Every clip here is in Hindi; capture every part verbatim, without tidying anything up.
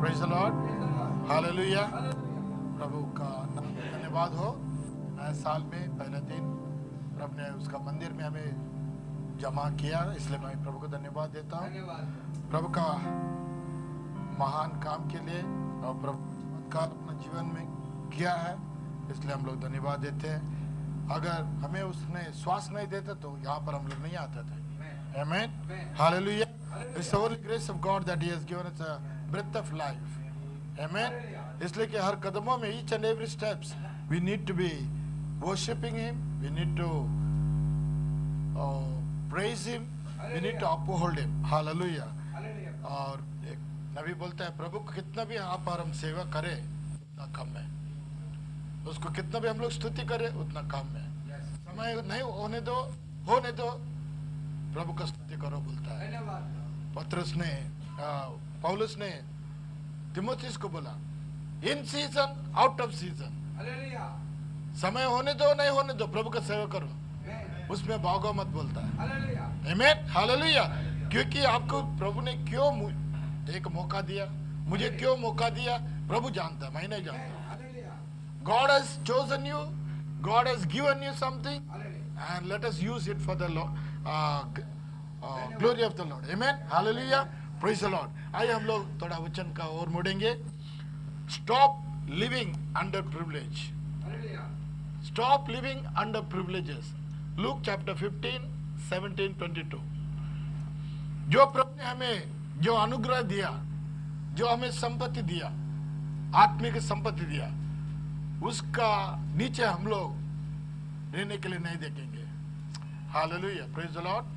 Praise the Lord, hallelujah. प्रभु का धन्यवाद हो। नए साल में पहले दिन प्रभु ने उसका मंदिर में हमें जमा किया, इसलिए मैं प्रभु को धन्यवाद देता हूँ प्रभु का महान काम के लिए, और प्रभु का अपना जीवन में किया है, इसलिए हम लोग धन्यवाद देते हैं। अगर हमें उसने श्वास नहीं देता तो यहाँ पर हम लोग नहीं आते थे। Amen. Hallelujah. It's the only grace of God that He has given us a breath of life. Amen. इसलिए कि हर कदमों में each and every steps we need to be worshiping Him. We need to uh, praise Him. We need to uphold Him. Hallelujah. और एक नबी बोलता है, प्रभु को कितना भी आप और हम सेवा करें उतना कम है, उसको कितना भी हम लोग स्तुति करें उतना कम है। समय नहीं होने दो, होने दो, प्रभु का स्तुति करो बोलता है। पत्रस ने, पौलुस ने तिमोथियस को बोला, in season out of season, समय होने दो नहीं होने दो, प्रभु का सेवा करो, उसमें भागो मत बोलता है। Amen, hallelujah. क्योंकि आपको प्रभु ने क्यों एक मौका दिया, मुझे क्यों मौका दिया, प्रभु जानता है, मैं नहीं जानता। God has chosen you, God has given you something, and let us use it for the Lord, uh, uh, glory of the Lord. Amen, hallelujah, praise the Lord. आइए हम लोग थोड़ा वचन का और मुड़ेंगे। Stop living under privilege. Stop living under privileges. Luke chapter fifteen, seventeen, twenty-two. जो प्रभु ने हमें जो अनुग्रह दिया, जो हमें संपत्ति दिया, आत्मिक संपत्ति दिया, उसका नीचे हम लोग रहने के लिए नहीं देखेंगे। Hallelujah, praise the Lord.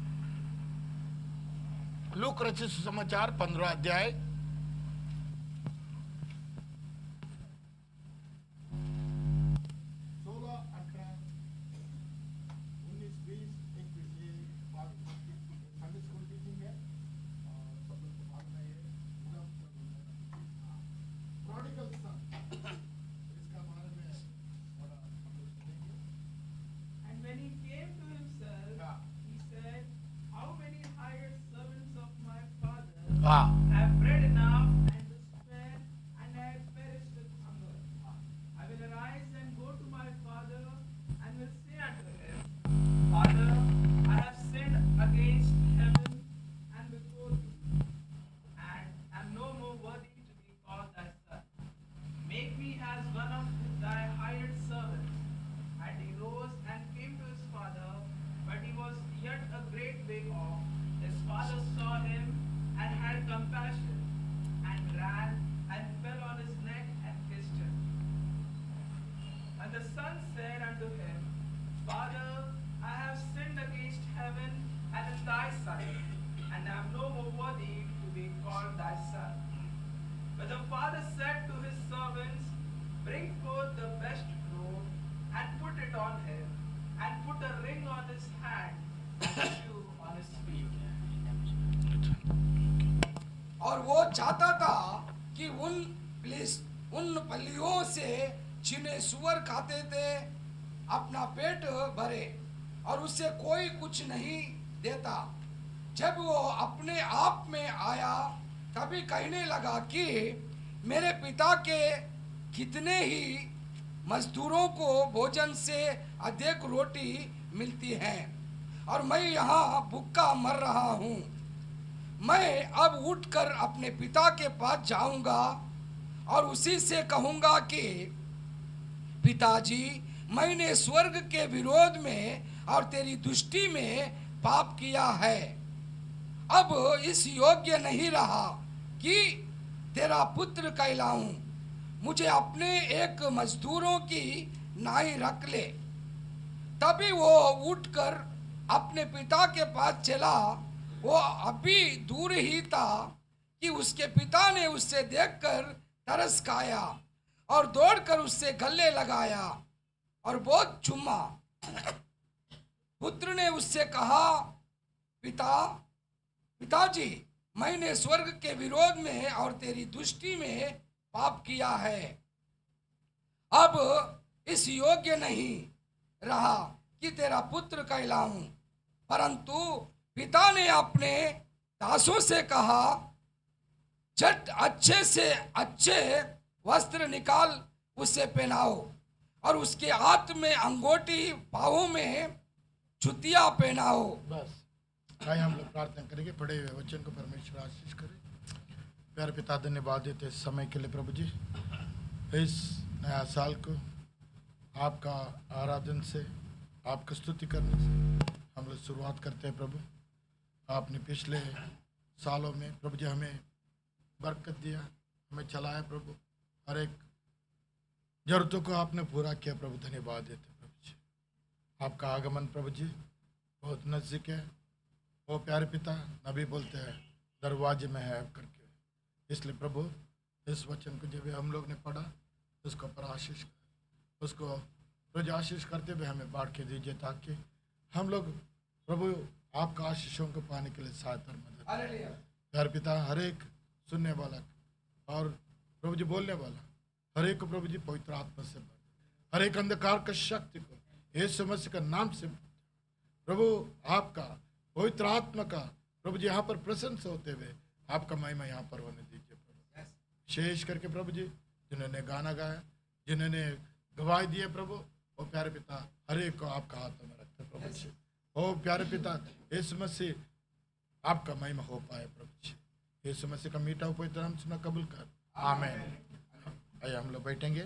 Luke रचित सुसमाचार पंद्रह अध्याय सोलह, अठारह, उन्नीस, बीस, इक्कीस, संडे स्कूल टीचिंग है, सब लोग को मालूम है। प्रोडिगल सन, इसका बारे में थोड़ा हम लोग सुनेंगे। And when he came to himself, हाँ। he said, how many hired servants of my father हाँ, have bread enough and to spare, and have perished with hunger? I will arise and go to my father, and will say unto him, Father, I have sinned against heaven and before thee, and am no more worthy to be called thy son. Make me as one of thy hired servants. And he rose and came to his father, but he was yet a great way off. His father saw him and had compassion, and ran and fell on his neck and kissed him. And the son said unto him, Father, I have sinned against heaven and in thy sight, and am no more worthy to be called thy son. But the father said to his servants, Bring forth the best robe, and put it on him, and put a ring on his hand, and a shoe on his feet. और वो चाहता था कि उन प्लीज उन पल्लियों से जिन्हें सुअर खाते थे अपना पेट भरे, और उससे कोई कुछ नहीं देता। जब वो अपने आप में आया तभी कहने लगा कि मेरे पिता के कितने ही मजदूरों को भोजन से अधिक रोटी मिलती है, और मैं यहाँ भूखा मर रहा हूँ। मैं अब उठकर अपने पिता के पास जाऊंगा और उसी से कहूंगा कि पिताजी, मैंने स्वर्ग के विरोध में और तेरी दृष्टि में पाप किया है, अब इस योग्य नहीं रहा कि तेरा पुत्र कहलाऊं। मुझे अपने एक मजदूरों की नाई रख ले। तभी वो उठकर अपने पिता के पास चला। वो अभी दूर ही था कि उसके पिता ने उससे देखकर तरस खाया और दौड़कर उससे गले लगाया और बहुत चूमा। पुत्र ने उससे कहा, पिता पिताजी, मैंने स्वर्ग के विरोध में और तेरी दृष्टि में पाप किया है, अब इस योग्य नहीं रहा कि तेरा पुत्र कहलाऊं। परंतु पिता ने अपने दासों से कहा, झट अच्छे से अच्छे वस्त्र निकाल उसे पहनाओ और उसके हाथ में अंगूठी, पाँवों में जुतियां पहनाओ। बस आइए हम लोग प्रार्थना करेंगे। पढ़े हुए वचन को परमेश्वर आशीष करे। प्यारे पिता, धन्यवाद देते इस समय के लिए प्रभु जी। इस नया साल को आपका आराधन से, आपका स्तुति करने से हम लोग शुरुआत करते हैं प्रभु। आपने पिछले सालों में प्रभु जी हमें बरकत दिया, हमें चलाया प्रभु, हर एक जरूरतों को आपने पूरा किया प्रभु। धन्यवाद देते प्रभु जी। आपका आगमन प्रभु जी बहुत नज़दीक है। वो प्यारे पिता, नबी बोलते हैं दरवाजे में है करके, इसलिए प्रभु इस वचन को जब हम लोग ने पढ़ा उसको पर आशीष कर, उसको रोज आशीष करते हुए हमें बांट के दीजिए, ताकि हम लोग प्रभु आपका आशीषों को पाने के लिए सहायता और मदद। प्यारे पिता, हर एक सुनने वाला और प्रभु जी बोलने वाला हर एक को प्रभु जी पवित्र आत्मा से भर, हर एक अंधकार का शक्ति को यीशु मसीह का नाम से प्रभु आपका पवित्र आत्मा का प्रभु जी यहाँ पर प्रसन्न होते हुए आपका महिमा यहाँ पर होने दीजिए प्रभु। विशेष करके प्रभु जी जिन्होंने गाना गाया, जिन्होंने गवाही दी है प्रभु, वो प्यारे पिता हर एक को आपका हाथ में रखते प्रभु जी। ओ प्यारे पिता, यीशु मसीह आपका महिमा हो पाए प्रभु जी। यीशु मसीह का मीठा पवित्र नाम सुना कबूल कर, आमीन। आइए हम लोग बैठेंगे।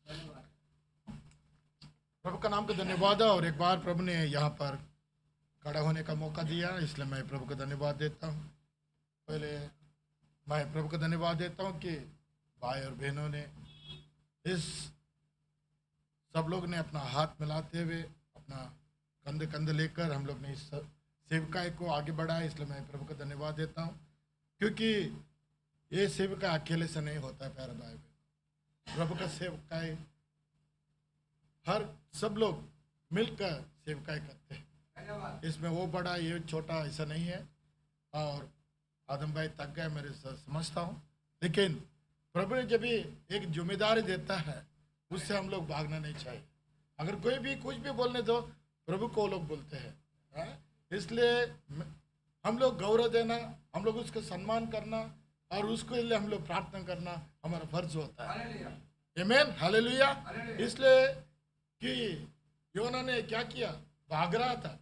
प्रभु का नाम का धन्यवाद है। और एक बार प्रभु ने यहाँ पर खड़ा होने का मौका दिया, इसलिए मैं प्रभु को धन्यवाद देता हूँ। पहले मैं प्रभु को धन्यवाद देता हूँ कि भाई और बहनों ने इस सब लोग ने अपना हाथ मिलाते हुए अपना कंधे कंधे लेकर हम लोग ने इस सेवकाई को आगे बढ़ाया, इसलिए मैं प्रभु को धन्यवाद देता हूँ। क्योंकि ये सेवकाई अकेले से नहीं होता है प्यारे भाई, प्रभु का सेवकाई हर सब लोग मिलकर सेवकाई करते हैं। इसमें वो बड़ा ये छोटा ऐसा नहीं है। और आदम भाई तक गए मेरे समझता हूँ, लेकिन प्रभु ने जब भी एक जिम्मेदारी देता है उससे हम लोग भागना नहीं चाहिए। अगर कोई भी कुछ भी बोलने दो प्रभु को लोग बोलते हैं, इसलिए हम लोग गौरव देना, हम लोग उसका सम्मान करना और उसके लिए हम लोग प्रार्थना करना हमारा फर्ज होता है। Amen, hallelujah. इसलिए कि योना ने क्या किया, भाग रहा था,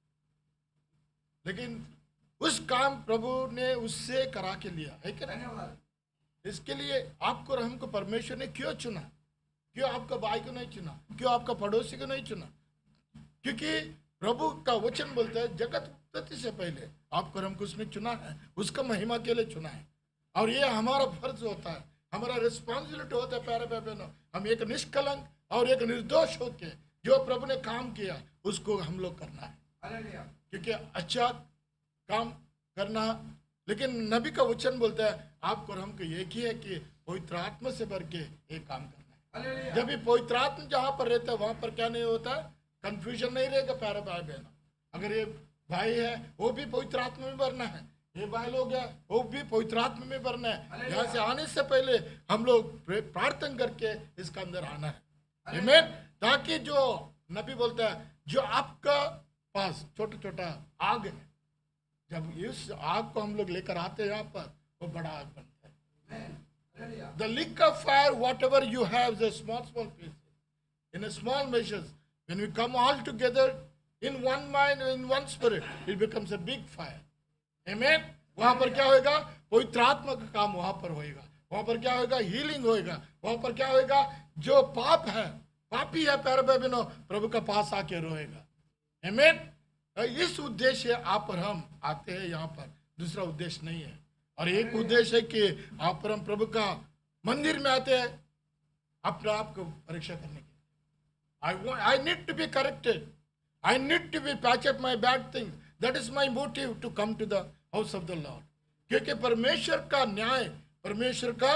लेकिन उस काम प्रभु ने उससे करा के लिया है कि नहीं। इसके लिए आपको और हमको परमेश्वर ने क्यों चुना, क्यों आपका भाई को नहीं चुना, क्यों आपका पड़ोसी को नहीं चुना? क्योंकि प्रभु का वचन बोलता है जगत उत्पत्ति से पहले आपको और हमको उसने चुना है, उसका महिमा के लिए चुना है। और ये हमारा फर्ज होता है, हमारा रिस्पॉन्सिबिलिटी होता है प्यारे भाई बहनों। हम एक निष्कलंक और एक निर्दोष होके जो प्रभु ने काम किया उसको हम लोग करना है, क्योंकि अच्छा काम करना। लेकिन नबी का वचन बोलता है आपको और हमको एक ही है कि पवित्र आत्मा से भर के एक काम करना है। जब भी पवित्र आत्मा जहाँ पर रहता है वहाँ पर क्या नहीं होता, कंफ्यूजन नहीं रहेगा प्यारे भाई बहनों। अगर ये भाई है वो भी पवित्र आत्मा में भरना है, ये भाई लोग है वो भी पवित्र आत्मा में भरना है। यहाँ से आने से पहले हम लोग प्रार्थना करके इसका अंदर आना है, आमीन। ताकि जो नबी बोलता है जो आपका पास छोटा छोटा आग है, जब इस आग को हम लोग लेकर आते हैं यहाँ पर वो बड़ा आग बनता है। The lick of fire, whatever you have, is a small small pieces, in a small measures. When we come all together in one mind, in one spirit, it becomes a big fire. Amen. वहाँ पर क्या होगा, पवित्र आत्मा का काम वहाँ पर होएगा। वहाँ पर क्या होगा, हीलिंग होएगा। वहाँ पर क्या होएगा, जो पाप है, पापी है प्यारे भाई बहनों, प्रभु का पास आके रोएगा। आमीन। इस उद्देश्य आप और हम आते हैं यहाँ पर, दूसरा उद्देश्य नहीं है। और एक उद्देश्य है कि आप और हम प्रभु का मंदिर में आते हैं अपने आप को परीक्षा करने के लिए। I need to be corrected, I need to be patch up my bad things, that is my motive to come to the house of the Lord. क्योंकि परमेश्वर का न्याय परमेश्वर का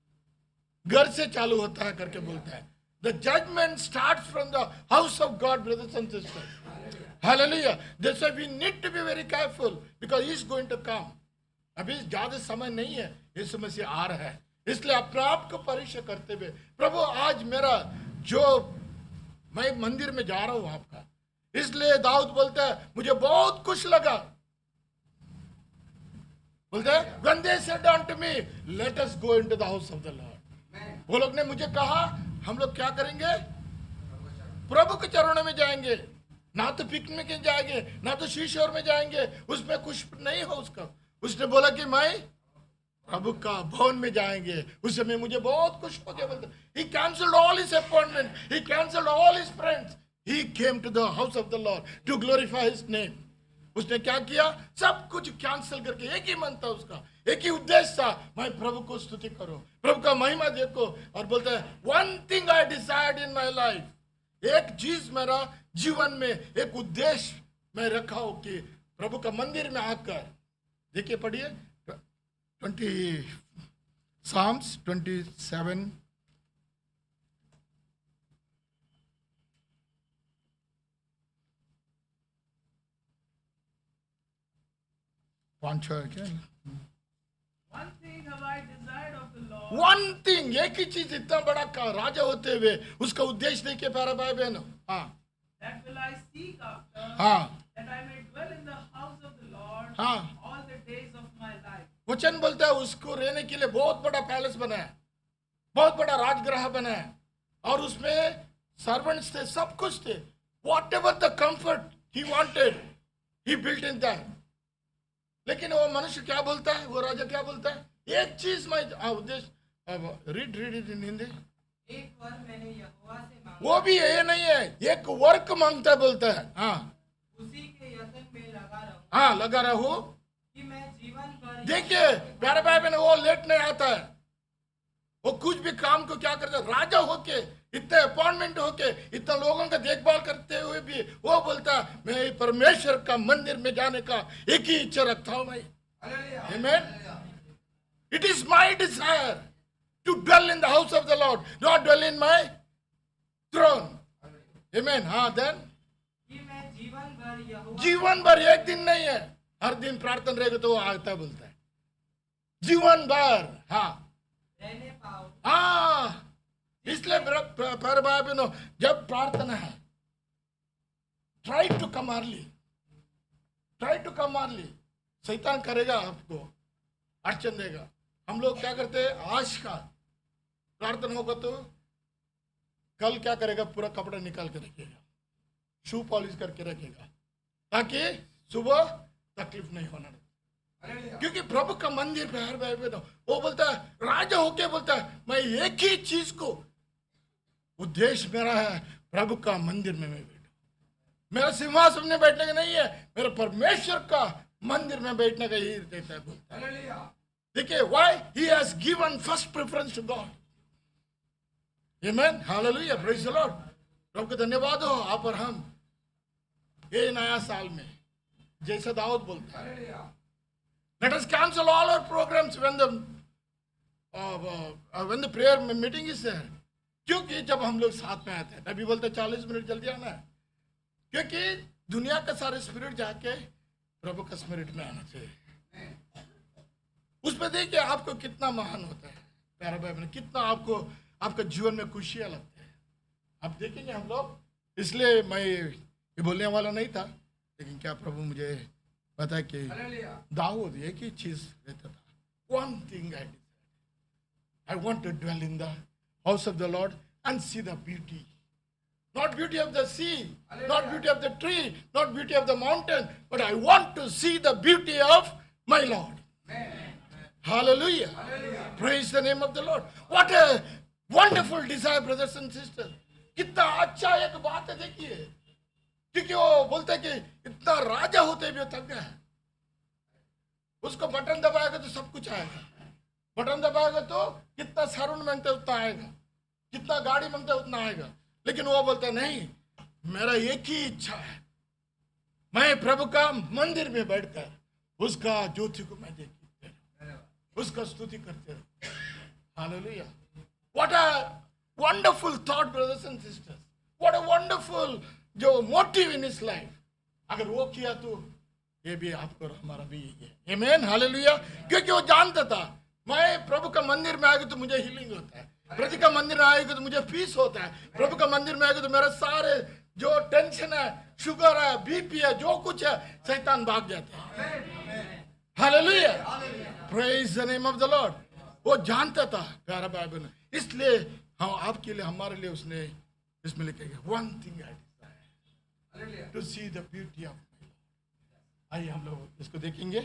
घर से चालू होता है करके बोलता है। The judgment starts from the house of God, brothers and sisters. Hallelujah. That's why we need to be very careful because He is going to come. अभी ज्यादा समय नहीं है, यीशु मसीह आ रहा है। इसलिए अपने आप को परीक्षा करते हुए, प्रभु आज मेरा जो मैं मंदिर में जा रहा हूँ आपका, इसलिए दाऊद बोलता है मुझे बहुत कुछ लगा, बोलते हैं when they said unto me let us go into the house of the Lord, वो लोग ने मुझे कहा हम लोग क्या करेंगे, प्रभु के चरणों में जाएंगे, ना तो पिकनिक में जाएंगे ना तो शीशोर में जाएंगे, उसमें कुछ नहीं हो उसका। उसने बोला कि मैं प्रभु का भवन में जाएंगे, उस समय मुझे बहुत खुश हो गया। बोलते he cancelled all his appointment, he cancelled all his friends, he came to the house of the Lord to glorify his name। उसने क्या किया, सब कुछ कैंसिल करके, एक ही मन था उसका, एक ही उद्देश्य था, मैं प्रभु को स्तुति करो, प्रभु का महिमा देखो। और बोलते हैं one thing I decide in my life, एक चीज मेरा जीवन में एक उद्देश्य मैं रखा हूं कि प्रभु का मंदिर में आकर, देखिए पढ़िए ट्वेंटी साम्स ट्वेंटी सेवन पांच छह क्या, One thing have I desired of the Lord, one thing, एक ही चीज, इतना बड़ा का राजा होते हुए उसका उद्देश्य देखिए प्यारा भाई बहनों। हाँ that will I seek after, हाँ that I may dwell in the house of the Lord हाँ। all the days of my life। वचन बोलता है उसको रहने के लिए बहुत बड़ा पैलेस बना है, बहुत बड़ा राजगृह बना है, और उसमें सर्वेंट्स थे, सब कुछ थे, whatever the comfort he wanted he built in that. लेकिन वो मनुष्य क्या बोलता है, वो राजा क्या बोलता है, एक चीज मैं उद्देश्य, read read it in Hindi, एक वर मैंने यहोवा से मांगा, वो भी ये नहीं है, एक वर्क मांगता है, बोलता है हाँ उसी के यत्न में लगा रहूं, हाँ लगा रहो। कि मैं जीवन भर देखिए प्यारे भाई बहन, वो लेट नहीं आता है, वो कुछ भी काम को क्या करता है, राजा होके, इतने अपॉइंटमेंट होके, इतने लोगों का देखभाल करते हुए भी वो बोलता है मैं परमेश्वर का मंदिर में जाने का एक ही इच्छा रखता हूं मैं। Amen. It is my desire to dwell in the house of the Lord, not dwell in my throne. Amen. हाँ देन, कि मैं जीवन भर यहोवा जीवन भर, एक दिन नहीं है, हर दिन प्रार्थना रहेगा तो वो आता है, बोलता है जीवन भर। हाँ रहने पाऊं, हाँ, इसलिए पर भाई बहनों, जब प्रार्थना है, try to come early, try to come early. शैतान करेगा आपको अड़चन देगा। हम लोग क्या करते हैं, आज का प्रार्थना होगा तो कल क्या करेगा, पूरा कपड़ा निकाल के रखेगा, शू पॉलिश करके रखेगा, ताकि सुबह तकलीफ नहीं होना देगा। क्योंकि प्रभु का मंदिर पे हर भाई बहनों, वो बोलता है, राजा होके बोलता है मैं एक ही चीज को, उद्देश्य मेरा है प्रभु का मंदिर में मैं बैठूं, मेरा सिंहासन में बैठने का नहीं है, मेरा परमेश्वर का मंदिर में बैठने का ही देता है, बोलता है। देखिए why he has given first preference to God. Amen, hallelujah, praise the Lord. प्रभु का धन्यवाद हो आप और हम ये नया साल में, जैसा दाऊद बोलता है, let us cancel all our programs when the uh, uh, when the prayer meeting is there। क्योंकि जब हम लोग साथ में आते हैं, नबी बोलते चालीस मिनट जल्दी आना है, क्योंकि दुनिया का सारे स्पिरिट जाके प्रभु का स्पिरिट में आना चाहिए। उसमें देखिए आपको कितना महान होता है प्यारा भाई बहन, कितना आपको आपका जीवन में खुशियाँ लगता है। आप देखेंगे हम लोग, इसलिए मैं ये बोलने वाला नहीं था, लेकिन क्या प्रभु मुझे पता है कि दाऊद एक ही चीज रहता था, one thing I decide, I want to dwell in the house of the Lord and see the beauty, not beauty of the sea, not beauty of the tree, not beauty of the mountain, but I want to see the beauty of my Lord. Hallelujah. Praise the name of the Lord. What a wonderful desire, brothers and sisters. कितना अच्छा एक बात है, देखिए, क्योंकि वो बोलते हैं कि इतना राजा होते भी थक गया है, उसको बटन दबाएगा तो सब कुछ आएगा, बटन दबाएगा तो कितना सारून मांगते उतना आएगा, कितना गाड़ी मांगते उतना आएगा, लेकिन वो बोलता नहीं, मेरा एक ही इच्छा है, मैं प्रभु का मंदिर में बैठकर उसका ज्योति को मैं देखते रहूं, उसका स्तुति करते रहूं। Hallelujah. What a wonderful thought brothers and sisters, what a wonderful जो मोटिव इन हिज लाइफ। अगर वो किया तो ये भी आपको हमारा भी यही है। Amen, hallelujah. क्योंकि वो जानता था मैं प्रभु का मंदिर में आएगा तो मुझे हीलिंग होता है, प्रभु का मंदिर में आएगा तो मुझे पीस होता है, प्रभु का मंदिर में आएगा तो मेरा सारे जो टेंशन है, शुगर है, बीपी है, जो कुछ है, शैतान भाग जाता है। Hallelujah. Praise the name of the Lord. वो जानता था प्यारा भाई बहन, इसलिए हम आपके लिए हमारे लिए उसने इसमें लिखेगा one thing I desire to see the beauty of my Lord. आइए हम लोग इसको देखेंगे।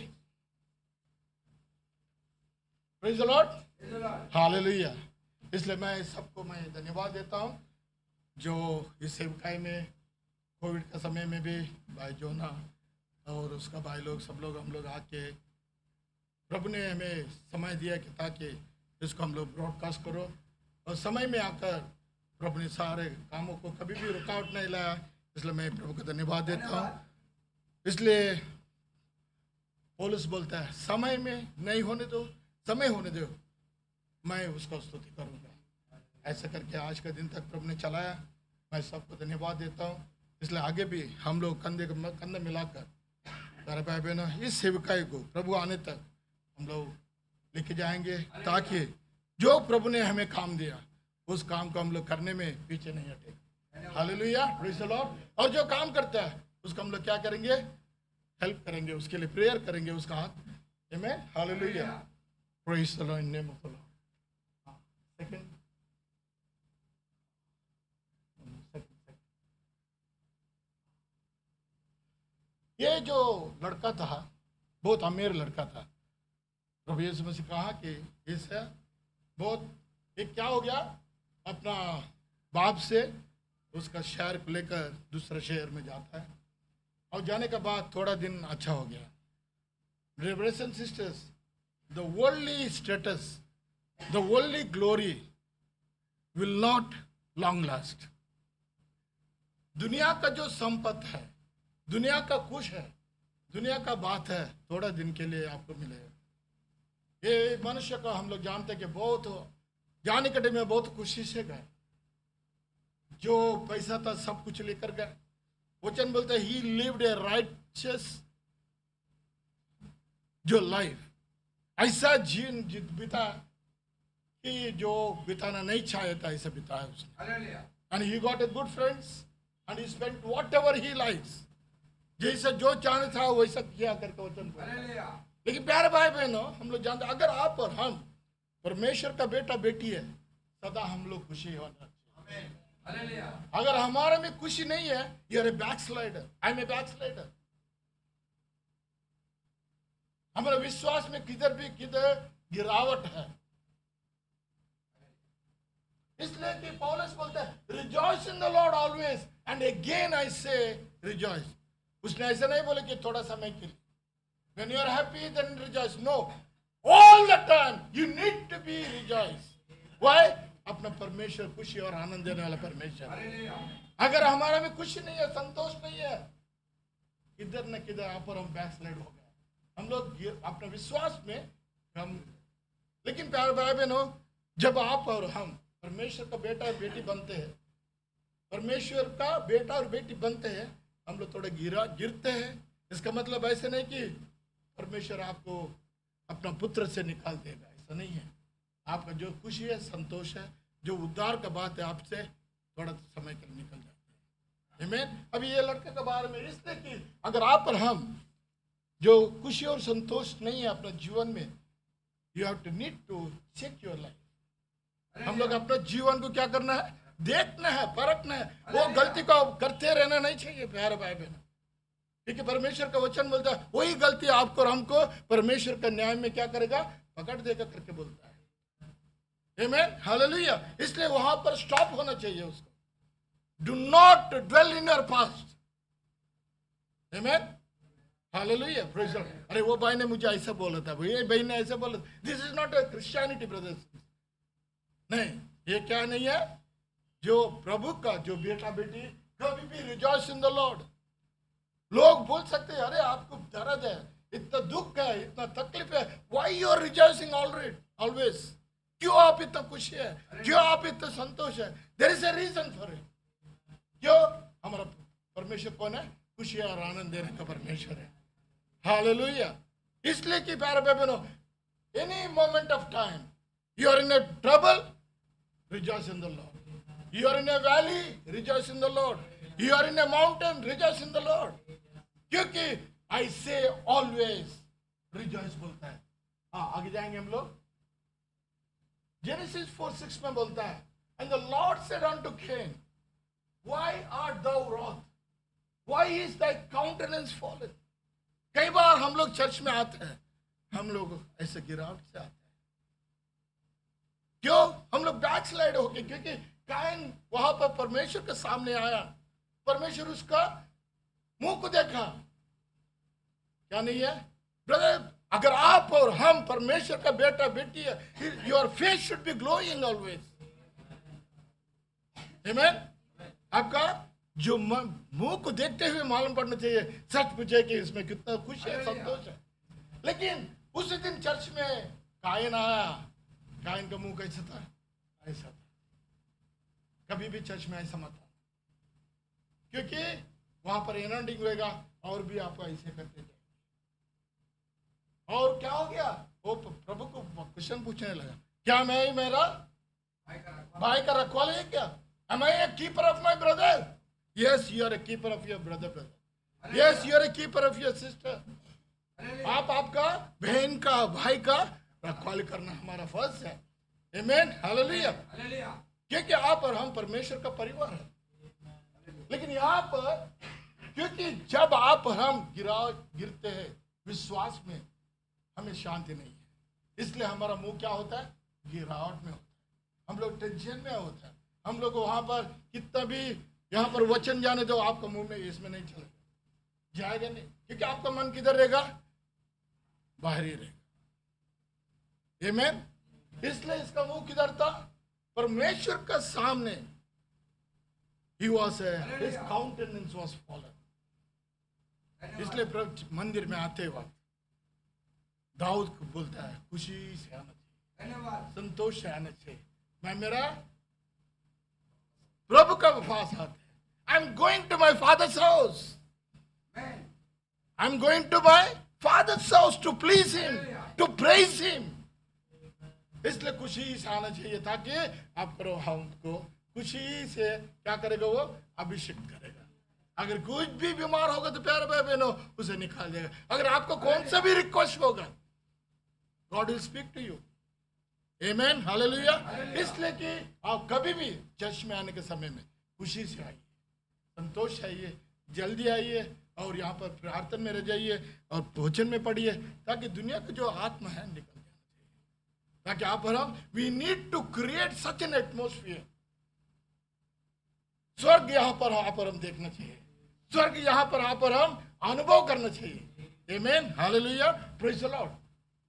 Praise the Lord, hallelujah. इसलिए मैं सबको मैं धन्यवाद देता हूँ जो इस सेवकाई में कोविड का समय में भी भाई जोना और उसका भाई लोग सब लोग हम लोग आके प्रभु ने हमें समय दिया कि ताकि इसको हम लोग ब्रॉडकास्ट करो, और समय में आकर प्रभु ने सारे कामों को कभी भी रुकावट नहीं लाया। इसलिए मैं प्रभु को धन्यवाद देता हूँ। इसलिए पौलुस बोलता है समय में नहीं होने दो, समय होने दो, मैं उसका स्तुति करूँगा। ऐसा करके आज का दिन तक प्रभु ने चलाया। मैं सबको धन्यवाद देता हूँ। इसलिए आगे भी हम लोग कंधे कंधे मिलाकर प्यारे भाई बहनों इस सेवकाई को प्रभु आने तक हम लोग लेके जाएंगे, ताकि जो प्रभु ने हमें काम दिया उस काम को हम लोग करने में पीछे नहीं हटेंगे। Hallelujah, praise the Lord. और जो काम करता है उसको हम लोग क्या करेंगे, हेल्प करेंगे, उसके लिए प्रेयर करेंगे, उसका हाथ। Amen, hallelujah, praise the Lord in name of the Lord. Second ये जो लड़का था बहुत अमीर लड़का था। प्रभु यीशु मसीह कहा कि इससे बहुत एक क्या हो गया, अपना बाप से उसका शहर को लेकर दूसरे शहर में जाता है, और जाने के बाद थोड़ा दिन अच्छा हो गया। Brothers and sisters, the worldly status, the worldly glory will not long last. दुनिया का जो संपत्ति है, दुनिया का खुश है, दुनिया का बात है, थोड़ा दिन के लिए आपको मिलेगा। ये मनुष्य का हम लोग जानते हैं कि बहुत जाने के टाइम में बहुत खुशी से गए, जो पैसा था सब कुछ लेकर गए। वचन बोलते हैं ही लिव्ड ए राइचियस जो लाइफ, ऐसा जीवन जीत बिता कि जो बिताना नहीं चाहे था ऐसा बिताया उसने। And he got a good friends and he spent whatever he likes, जैसा जो चाहना था वैसा किया करके वचन बोला। लेकिन प्यारे भाई बहनों, हम लोग जानते अगर आप और हम परमेश्वर का बेटा बेटी है, सदा हम लोग खुशी होना चाहिए। अगर हमारे में खुशी नहीं है, you are a backslider, I am a backslider. हमारे विश्वास में किधर भी किधर गिरावट है। इसलिए कि पौलुस बोलता है rejoice in the Lord always, and again I say rejoice. उसने ऐसा नहीं बोले कि थोड़ा समय के लिए, when you are happy then rejoice, no, all the time you need to be rejoice. Why? अपना परमेश्वर खुशी और आनंद देने वाला परमेश्वर। अगर हमारा में खुशी नहीं है, संतोष नहीं है, किधर न किधर आप और हम बैकस्लाइड हो गए। हम लोग अपने विश्वास में हम, लेकिन प्यारे भाई बहनों, जब आप और हम परमेश्वर का बेटा और बेटी बनते हैं, परमेश्वर का बेटा और बेटी बनते हैं, हम लोग थोड़े गिरा गिरते हैं। इसका मतलब ऐसे नहीं कि परमेश्वर आपको अपना पुत्र से निकाल देगा, ऐसा नहीं है। आपका जो खुशी है, संतोष है, जो उद्धार का बात है, आपसे थोड़ा समय के लिए निकल जाते हैं। आमीन। अभी ये लड़के के बारे में इसलिए कि अगर आप और हम जो खुशी और संतोष नहीं है अपने जीवन में, you have to need to check your life. हम लोग अपने जीवन को क्या करना है, देखना है, परखना है। वो गलती को करते रहना नहीं चाहिए प्यारे भाई बहन, क्योंकि परमेश्वर का वचन बोलता है वही गलती आपको और हमको परमेश्वर का न्याय में क्या करेगा, पकड़ देगा करके बोलता है। Amen, hallelujah. इसलिए वहां पर स्टॉप होना चाहिए उसको। Do not dwell in your past. Amen, hallelujah, praise the Lord. अरे वो भाई ने मुझे ऐसा बोला था, ये भाई ने ऐसा बोला, this is not a Christianity brothers. नहीं, ये क्या नहीं है, जो प्रभु का जो बेटा बेटी कभी भी रिजॉइस इन द लॉर्ड। लोग बोल सकते हैं अरे आपको दर्द है, इतना दुख है, इतना तकलीफ है, why you are rejoicing already always. क्यों आप इतना खुशी है, क्यों आप इतना संतोष है? There is a reason for it. क्यों? हमारा परमेश्वर कौन है? खुशी और आनंद देने का परमेश्वर है। हालेलुया। इसलिए कि प्यारे बहनों, any moment of time you are in a trouble, rejoice in the Lord. You are in a valley, rejoice in the Lord. You are in a mountain, rejoice in the Lord. क्योंकि I say always rejoice बोलता है। हाँ आगे जाएंगे हम लोग। जेनेसिस फोर सिक्स में बोलता है, and the Lord said unto Cain, why art thou wroth? Why is thy countenance fallen? कई बार हम लोग चर्च में आते हैं, हम लोग ऐसे गिरावट से आते हैं। क्यों? हम लोग बैक स्लाइड हो गए, क्योंकि कायन वहां पर परमेश्वर के सामने आया, परमेश्वर उसका मुंह को देखा। क्या नहीं है ब्रदर? अगर आप और हम परमेश्वर का बेटा बेटी है, your face should be glowing always. Amen. आपका जो मुंह को देखते हुए मालूम पड़ना चाहिए सच पूछे कि इसमें कितना खुश है, संतोष है। लेकिन उस दिन चर्च में कायन आया, कायन का मुंह कैसा था? ऐसा था। कभी भी चर्च में ऐसा मत, क्योंकि वहां पर एनोइंटिंग होगा और भी आपको ऐसे करते जाएंगे। और क्या हो गया? वो प्रभु को क्वेश्चन पूछने लगा, क्या मैं मेरा भाई का रखवाला है क्या? Am I a keeper of my brother? Yes, you are a keeper of your brother, brother. Yes, you are a keeper of your sister. आप आपका बहन का, भाई का रखवाली करना हमारा फर्ज है। Amen, hallelujah. क्योंकि आप और हम परमेश्वर का परिवार है। लेकिन यहाँ पर क्योंकि जब आप और हम गिरा गिरते हैं विश्वास में, हमें शांति नहीं है, इसलिए हमारा मुंह क्या होता है? गिरावट में होता है। हम लोग टेंशन में होता है। हम लोग वहां पर कितना भी यहाँ पर वचन जाने दो, आपका मुंह में इसमें नहीं चलेगा, जाएगा नहीं, क्योंकि आपका मन किधर रहेगा? बाहर ही रहेगा। आमीन। इसलिए इसका मुंह किधर था? परमेश्वर का सामने। He was a, his countenance was fallen. इसलिए मंदिर में आते वक्त दाऊद को बोलता है, खुशी से आना चाहिए, संतोष से आना चाहिए। मैं मेरा प्रभु का पास आता है। I am going to my father's house, I am going to my father's house to please him, to praise him. इसलिए खुशी से आना चाहिए, ताकि आप करो हमको खुशी से क्या करेगा? वो अभिषेक करेगा। अगर कुछ भी बीमार होगा तो प्यारे भाई बहनों उसे निकाल देगा। अगर आपको कौन सा भी रिक्वेस्ट होगा, God will speak to you. Amen, hallelujah. इसलिए कि आप कभी भी चर्च में आने के समय में खुशी से आइए, संतोष से आइए, जल्दी आइए और यहाँ पर प्रार्थना में रह जाइए और भोजन में पढ़िए, ताकि दुनिया का जो आत्मा है निकल जाना चाहिए। ताकि आप और हम, we need to create such an atmosphere. स्वर्ग यहाँ पर यहाँ पर हम देखना चाहिए, स्वर्ग यहाँ पर यहाँ पर हम अनुभव करना चाहिए। आमीन, हालेलुया, प्रेज द लॉर्ड।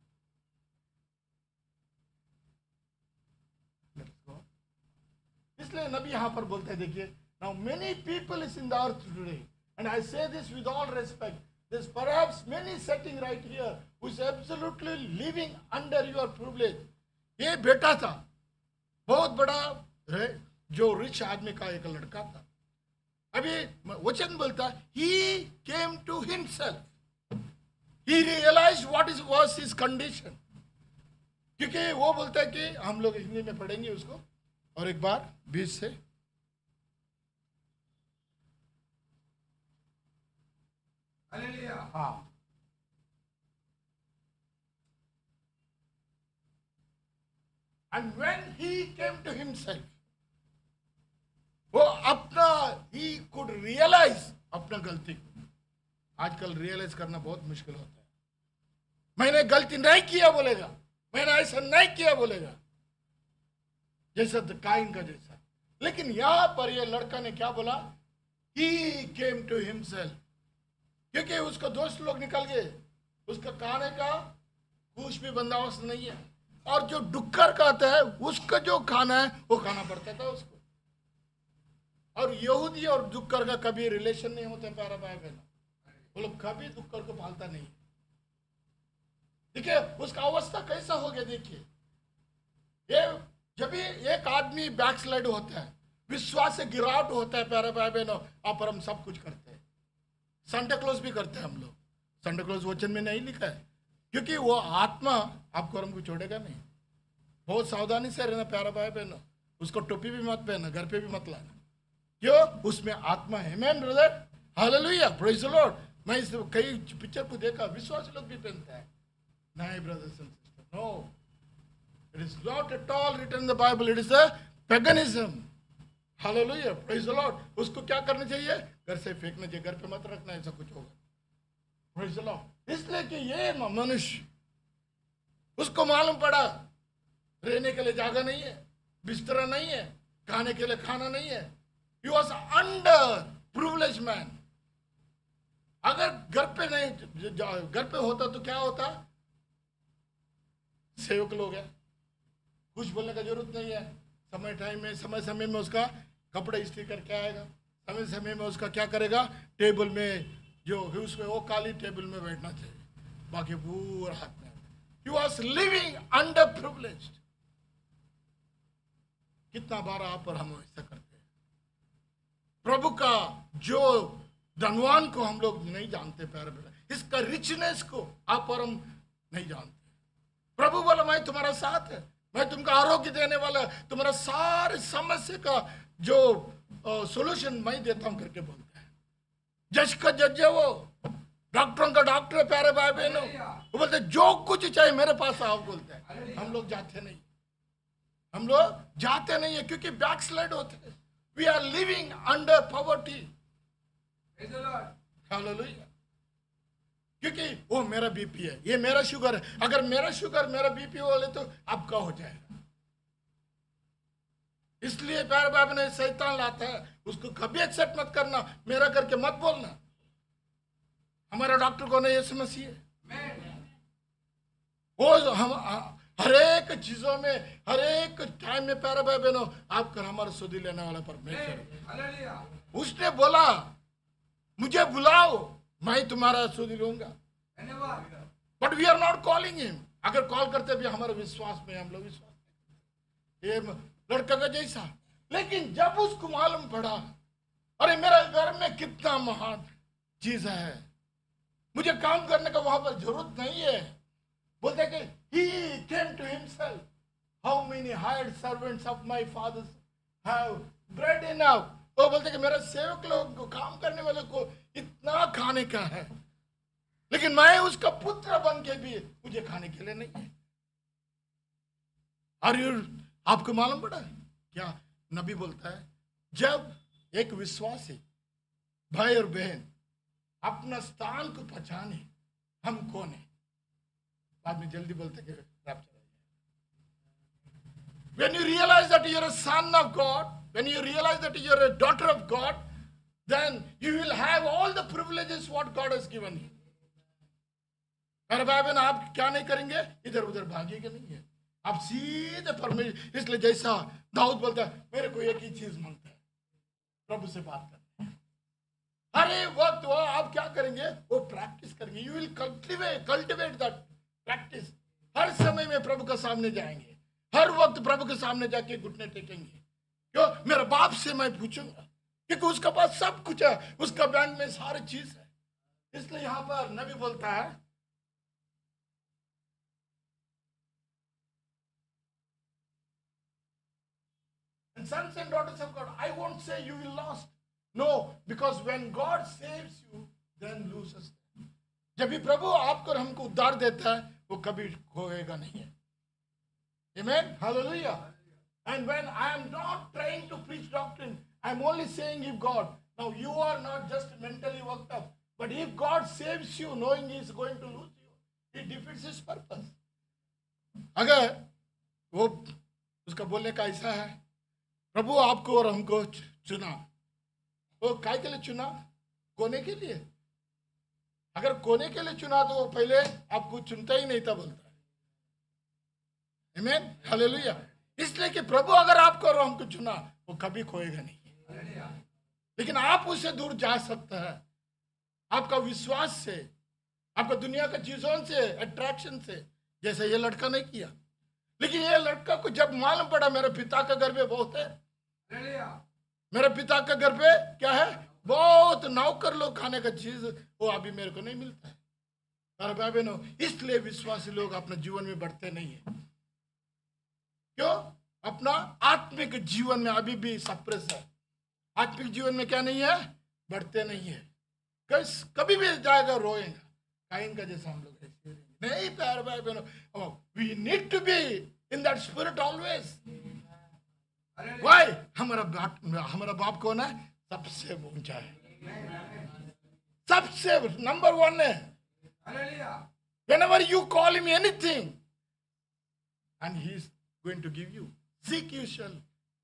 इसलिए नबी यहाँ पर बोलते हैं, देखिए, now many people is in the earth today and I say this with all respect, there's perhaps many sitting right here who is absolutely living under your privilege. ये बेटा था, बहुत बड़ा जो रिच आदमी का एक लड़का था। अभी वचन बोलता है, he came to himself, he realized what is was his condition। क्योंकि वो बोलता है कि हम लोग हिंदी में पढ़ेंगे उसको और एक बार बीच से, हालेलुया। हाँ, and when he came to himself, वो अपना he could realize अपना गलती। आजकल रियलाइज करना बहुत मुश्किल होता है। मैंने गलती नहीं किया बोलेगा, मैंने ऐसा नहीं किया बोलेगा, जैसा काइन का जैसा। लेकिन यहां पर ये लड़का ने क्या बोला? he came to himself, क्योंकि उसका दोस्त लोग निकल गए, उसका खाने का कुछ भी बंदोबस्त नहीं है, और जो डुक्कर खाता है उसका जो खाना है वो खाना पड़ता था उसको। और यहूदी और डुक्कर का कभी रिलेशन नहीं होता प्यारा भाई बहन, वो लोग कभी डुक्कर को पालता नहीं। देखिए उसका अवस्था कैसा हो गया। देखिए ये जब भी एक आदमी बैकस्लाइड होता है, विश्वास से गिरावट होता है प्यारे भाई बहनों, आप पर हम सब कुछ करते हैं। संडे क्लोज भी करते हैं हम लोग, संडे क्लोज वचन में नहीं लिखा है, क्योंकि वो आत्मा आपको हमको छोड़ेगा नहीं। बहुत सावधानी से रहना प्यारा भाई बहनों, उसको टोपी भी मत पहनना, घर पे भी मत लाना, क्यों? उसमें आत्मा है। Amen brother, hallelujah, praise the Lord. मैं इस कई पिक्चर को देखा, विश्वासी लोग भी पहनता है। नहीं brothers and sister, no, it is not at all written in the Bible, it is a paganism. Hallelujah, praise the Lord. उसको क्या करना चाहिए? घर से फेंकना चाहिए, घर पे मत रखना, ऐसा कुछ होगा। Praise the Lord. इसलिए कि ये मनुष्य, उसको मालूम पड़ा रहने के लिए जगह नहीं है, बिस्तरा नहीं है, खाने के लिए खाना नहीं है। He was under privileged man। अगर घर पे नहीं, घर पे होता तो क्या होता? सेवक लोग है, कुछ बोलने का जरूरत नहीं है। समय टाइम में, समय समय में उसका कपड़े इस्त्री करके आएगा, समय समय में उसका क्या करेगा? टेबल में जो है उसमें वो काली टेबल में बैठना चाहिए, बाकी पूरा हाथ में। He was living under privileged। कितना बार आप और हम ऐसा करते हैं? प्रभु का जो धनवान को हम लोग नहीं जानते, प्यारे बेटा, इसका रिचनेस को आप और हम नहीं जानते। प्रभु बोला मैं तुम्हारा साथ है, मैं तुमको आरोग्य देने वाला, तुम्हारा सारे समस्या का जो सॉल्यूशन मैं देता हूं करके बोलता है। जज का जज है वो, डॉक्टरों का डॉक्टर है, प्यारे भाई बहनों। वो बोलते जो कुछ चाहिए मेरे पास आओ, बोलते हैं। हम लोग जाते नहीं, हम लोग जाते नहीं है क्योंकि बैकस्लाइड होते हैं। We are living under poverty. Hallelujah. क्योंकि वो मेरा बीपी है, ये मेरा शुगर है। अगर मेरा शुगर मेरा बीपी बोले तो आपका हो जाएगा। इसलिए प्यारे बाप ने शैतान लाता है, उसको कभी एक्सेप्ट मत करना, मेरा करके मत बोलना। हमारा डॉक्टर कौन है? यीशु मसीह है। वो हम हर एक चीजों में, हर एक टाइम में प्यारे भाई बहनों, आपका हमारा सुधि लेने वाला परमेश्वर। उसने बोला मुझे बुलाओ, मैं तुम्हारा सुधि लूंगा। But we are not calling him. अगर कॉल करते भी हमारे विश्वास में, हम लोग विश्वास नहीं, ये लड़का का जैसा। लेकिन जब उसको मालूम पड़ा अरे मेरा घर में कितना महान चीज है, मुझे काम करने का वहां पर जरूरत नहीं है। बोलते कि he came to himself, how many hired servants of my fathers have bread enough। वो बोलते कि मेरे सेवक लोग को, काम करने वाले को इतना खाने का है, लेकिन मैं उसका पुत्र बन के भी मुझे खाने के लिए नहीं है। और आपको मालूम पड़ा है क्या नबी बोलता है? जब एक विश्वासी भाई और बहन अपना स्थान को पहचाने, हम कौन है, बाद में जल्दी बोलते कि when you realize that you are a son of God, when you realize that you are a daughter of God, then you will have all the privileges what God has given you। अरे भाई बहन, आप क्या नहीं करेंगे? इधर उधर भागेंगे नहीं है, आप सीधे परमेश्वर। इसलिए जैसा दाऊद बोलता है, मेरे को एक ही चीज मांगता है, प्रभु से बात करना है। हर एक वक्त वो आप क्या करेंगे? वो प्रैक्टिस करेंगे। You will cultivate cultivate that practice. हर समय में प्रभु के सामने जाएंगे, हर वक्त प्रभु के सामने जाके घुटने टेकेंगे। क्यों? मेरे बाप से मैं पूछूंगा, क्योंकि उसका पास सब कुछ है, उसका बैंक में सारी चीज है। इसलिए यहां पर नबी बोलता है, and sons and daughters of God, I won't say you will lost, no, because when God saves you, then loses them। जब भी प्रभु आपको और हमको उद्धार देता है, वो कभी खोएगा नहीं है। Amen, hallelujah। And when I am not trying to preach doctrine, I am only saying if God, now you are not just mentally worked up, but if God saves you knowing He is going to lose you, He defeats His purpose। अगर वो उसका बोलने का ऐसा है, प्रभु आपको और हमको चुना, वो काय के लिए चुना? कोने के लिए। अगर कोने के लिए चुना तो वो पहले आपको चुनता ही नहीं था, बोलता है। Amen, hallelujah. इसलिए कि प्रभु अगर आपको और हमको चुना, वो कभी खोएगा नहीं। लेकिन आप उससे दूर जा सकते हैं आपका विश्वास से, आपका दुनिया के चीजों से, अट्रैक्शन से, जैसे ये लड़का नहीं किया। लेकिन ये लड़का को जब मालूम पड़ा मेरे पिता का घर पे बहुत है, मेरे पिता का घर पे क्या है? बहुत नौकर लोग खाने का चीज, वो अभी मेरे को नहीं मिलता है। अरे भाई बहनों, इसलिए विश्वासी लोग अपने जीवन में बढ़ते नहीं है। क्यों? अपना आत्मिक जीवन में अभी भी सप्रेस है। आत्मिक जीवन में क्या नहीं है? बढ़ते नहीं है। कभी भी जाएगा रोएगा, काइन का जैसा हम लोग नहीं। प्यारे भाई बहनों, We need to be in that spirit always. Hallelujah. Why? हमारा बाप हमारा बाप कौन है? सबसे ऊंचा है, सबसे नंबर वन है. Hallelujah. Whenever you call him anything, and he is going to give you. Seek you shall.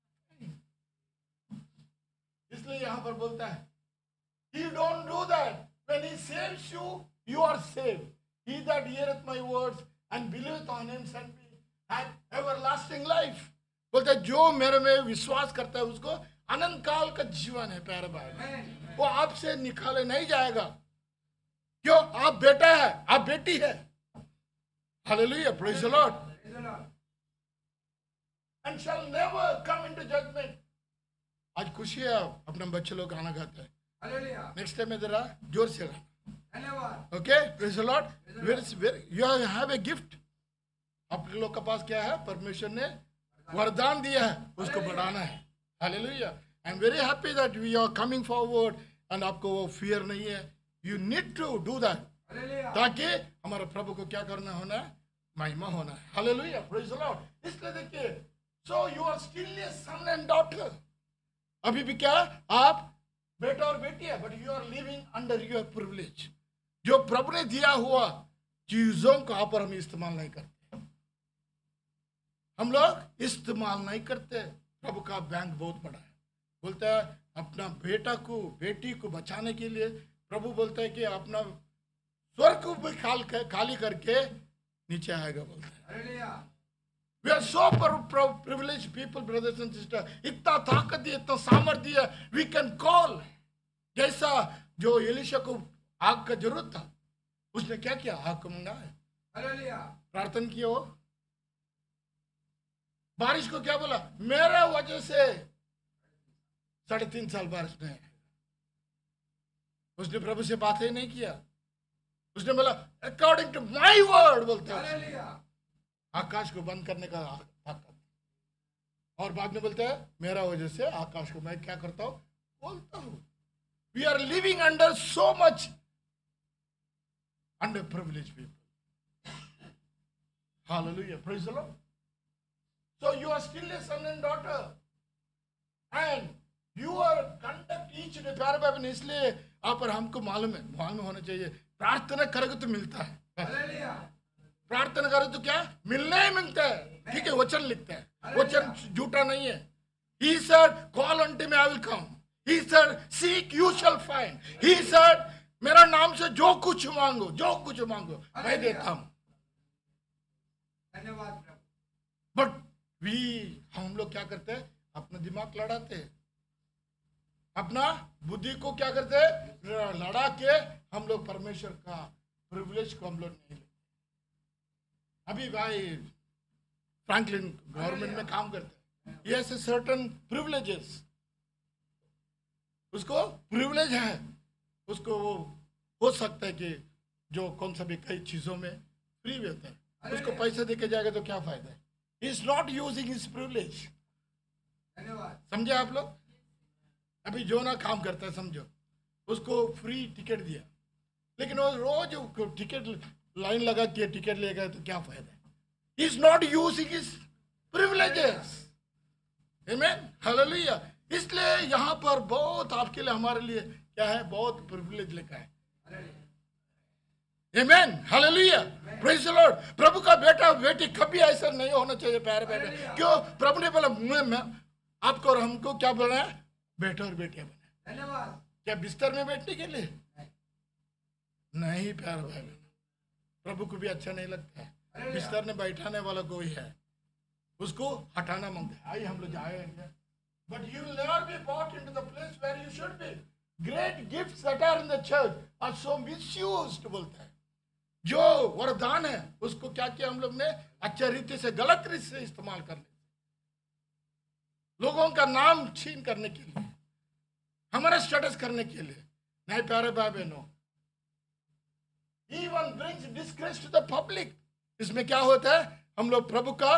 इसलिए यहाँ पर बोलता है, he don't do that. When he saves you, you are saved. He that heareth my words and believeth on him sent me hath everlasting life. बोलता है जो मेरे में विश्वास करता है उसको अनंत काल का जीवन है. प्यारे भाई, वो आपसे निकाले नहीं जाएगा. क्यों? आप बेटा है, आप बेटी है. Hallelujah, praise the Lord. Praise the Lord. And shall never come into judgment. आज खुशी है, अपने बच्चे लोग गाना गाते हैं. Hallelujah. नेक्स्ट टाइम में जरा जोर से गाना. धन्यवाद. Okay, praise the Lord. Where is where you have a gift. आप लोग के पास क्या है? परमेश्वर ने वरदान दिया है, उसको बढ़ाना है. Hallelujah. I am very happy that we are coming forward and आपको वो फियर नहीं है. You need to do that Hallelujah. ताकि हमारे प्रभु को क्या करना होना है? महिमा होना है. Hallelujah, praise the Lord. इसलिए देखिए, so you are still a son and daughter. अभी भी क्या? आप बेटा और बेटी है, but you are living under your privilege. जो प्रभु ने दिया हुआ चीजों को आप और हम इस्तेमाल नहीं करते. हम लोग इस्तेमाल नहीं करते. प्रभु का बैंक बहुत बड़ा है. बोलता है अपना बेटा को बेटी को बचाने के लिए प्रभु बोलता है कि अपना स्वर्ग को भी खाल खाली करके नीचे आएगा. बोलता है Hallelujah. We are so privileged people, brothers and sisters. इतना ताकत दिया, इतना सामर्थ्य दिया. We can call. जैसा जो एलीशा को आग का जरूरत था, उसने क्या किया? आग को मंगाया, Hallelujah. प्रार्थना किया. हो बारिश को क्या बोला? मेरा वजह से साढ़े तीन साल बारिश नहीं है. उसने प्रभु से बात ही नहीं किया. उसने बोला अकॉर्डिंग टू माई वर्ड. बोलते हैं Hallelujah. आकाश को बंद करने का ताकत. और बाद में बोलते हैं मेरा वजह से आकाश को मैं क्या करता हूं? बोलता हूं. We are living under so much under privilege people. Hallelujah, praise the Lord. So you are still a son and daughter and you are conduct each day. प्यारे भाई, इसलिए आप और हमको मालूम है, मालूम होना चाहिए. प्रार्थना करोगे तो मिलता है. Hallelujah. प्रार्थना करो तो क्या? मिलना ही मिलता है. ठीक है, वचन लिखता है, वचन झूठा नहीं है. He said, call unto me, I will come. He said, seek, you shall find. He said, मेरा नाम से जो कुछ मांगो, जो कुछ मांगो मैं देता हूं. धन्यवाद प्रभु. बट वी हम लोग क्या करते हैं? अपना दिमाग लड़ाते हैं, अपना बुद्धि को क्या करते हैं? लड़ा के हम लोग परमेश्वर का प्रिविलेज को हम लोग नहीं लेते. अभी भाई फ्रैंकलिन गवर्नमेंट में काम करते हैं. ये ऐसे सर्टन प्रिविलेजेस, उसको प्रिविलेज है, उसको वो हो सकता है कि जो कौन सा भी कई चीजों में फ्री होता है, उसको पैसे देके जाएगा तो क्या फायदा है? Is not using his privilege. धन्यवाद. समझे आप लोग? अभी जो ना काम करता है, समझो उसको फ्री टिकट दिया, लेकिन वो रोज टिकट लाइन लगा के टिकट लेगा तो क्या फायदा है? Is not using his privileges. Amen, hallelujah. इसलिए यहाँ पर बहुत आपके लिए हमारे लिए क्या है? बहुत प्रिविलेज लिखा है. Amen, hallelujah, praise the Lord. प्रभु का बेटा बेटी कभी ऐसा नहीं होना चाहिए. प्यारे बेटे, क्यों? प्रभु ने बोला मैं, मैं आपको और हमको क्या बोला है? बेटा और बेटियां बने. धन्यवाद. क्या बिस्तर में बैठने के लिए? नहीं प्यारे भाई, प्रभु को भी अच्छा नहीं लगता है. बिस्तर में बैठाने वाला कोई है, उसको हटाना मांगता है. आइए हम लोग जाएंगे. But you will never be brought into the place where you should be. Great gifts that are in the church are so misused. बोलता है जो वरदान है उसको क्या किया हम लोग ने? अच्छे रीति से गलत रीति से इस्तेमाल कर लिया, लोगों का नाम छीन करने के लिए, हमारा स्टेटस करने के लिए. नहीं प्यारे भाई बहनों, even brings disgrace to the public. इसमें क्या होता है? हम लोग प्रभु का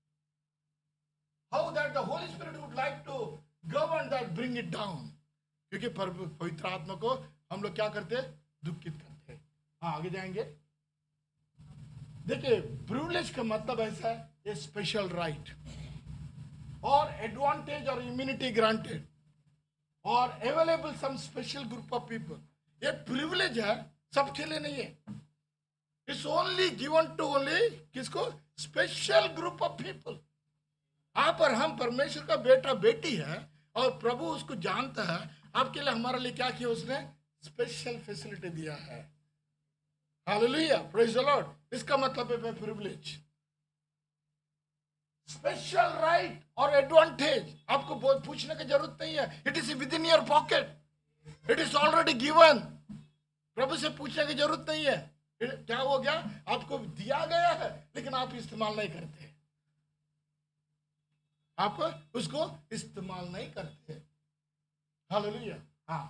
how that the Holy Spirit would like to govern that, bring it down. क्योंकि पवित्र आत्मा को हम लोग क्या करते हैं? दुखित करते हैं. हाँ, आगे जाएंगे. देखिए, प्रिविलेज का मतलब ऐसा है, ये स्पेशल राइट और एडवांटेज और इम्यूनिटी ग्रांटेड और available some special group of people. ये प्रिविलेज है, सबके लिए नहीं है। It's only given to only किसको? Special group of people. आप और हम परमेश्वर का बेटा बेटी है और प्रभु उसको जानता है। आपके लिए, हमारे लिए क्या किया उसने? स्पेशल फैसिलिटी दिया है। Hallelujah, praise the Lord. इसका मतलब है प्रिविलेज, स्पेशल राइट और एडवांटेज। आपको बहुत पूछने की जरूरत नहीं है, it is within your pocket, it is already given. प्रभु से पूछने की जरूरत नहीं है। क्या हो गया? आपको दिया गया है लेकिन आप इस्तेमाल नहीं करते, आप उसको इस्तेमाल नहीं करते। हालेलुया। हाँ,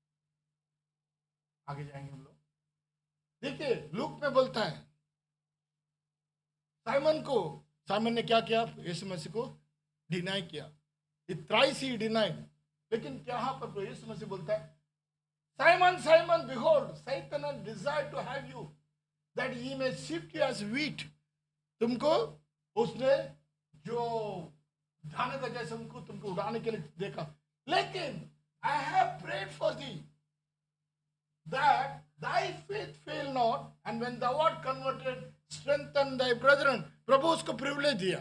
आगे जाएंगे हम लोग। देखिए, लूक में बोलता है साइमन को, साइमन ने क्या किया? यीशु मसीह को डिनाई किया, थ्राइस ही डिनाइड। लेकिन क्या पर यीशु मसीह बोलता है, Simon Simon behold Satan has desired to have you that he may sift you as wheat. तुमको उसने जो धान का जैसे उनको तुमको उड़ाने के लिए देखा, लेकिन I have prayed for thee that thy faith fail not, and when thou art converted strengthen thy brethren। प्रभु उसको प्रिविलेज दिया।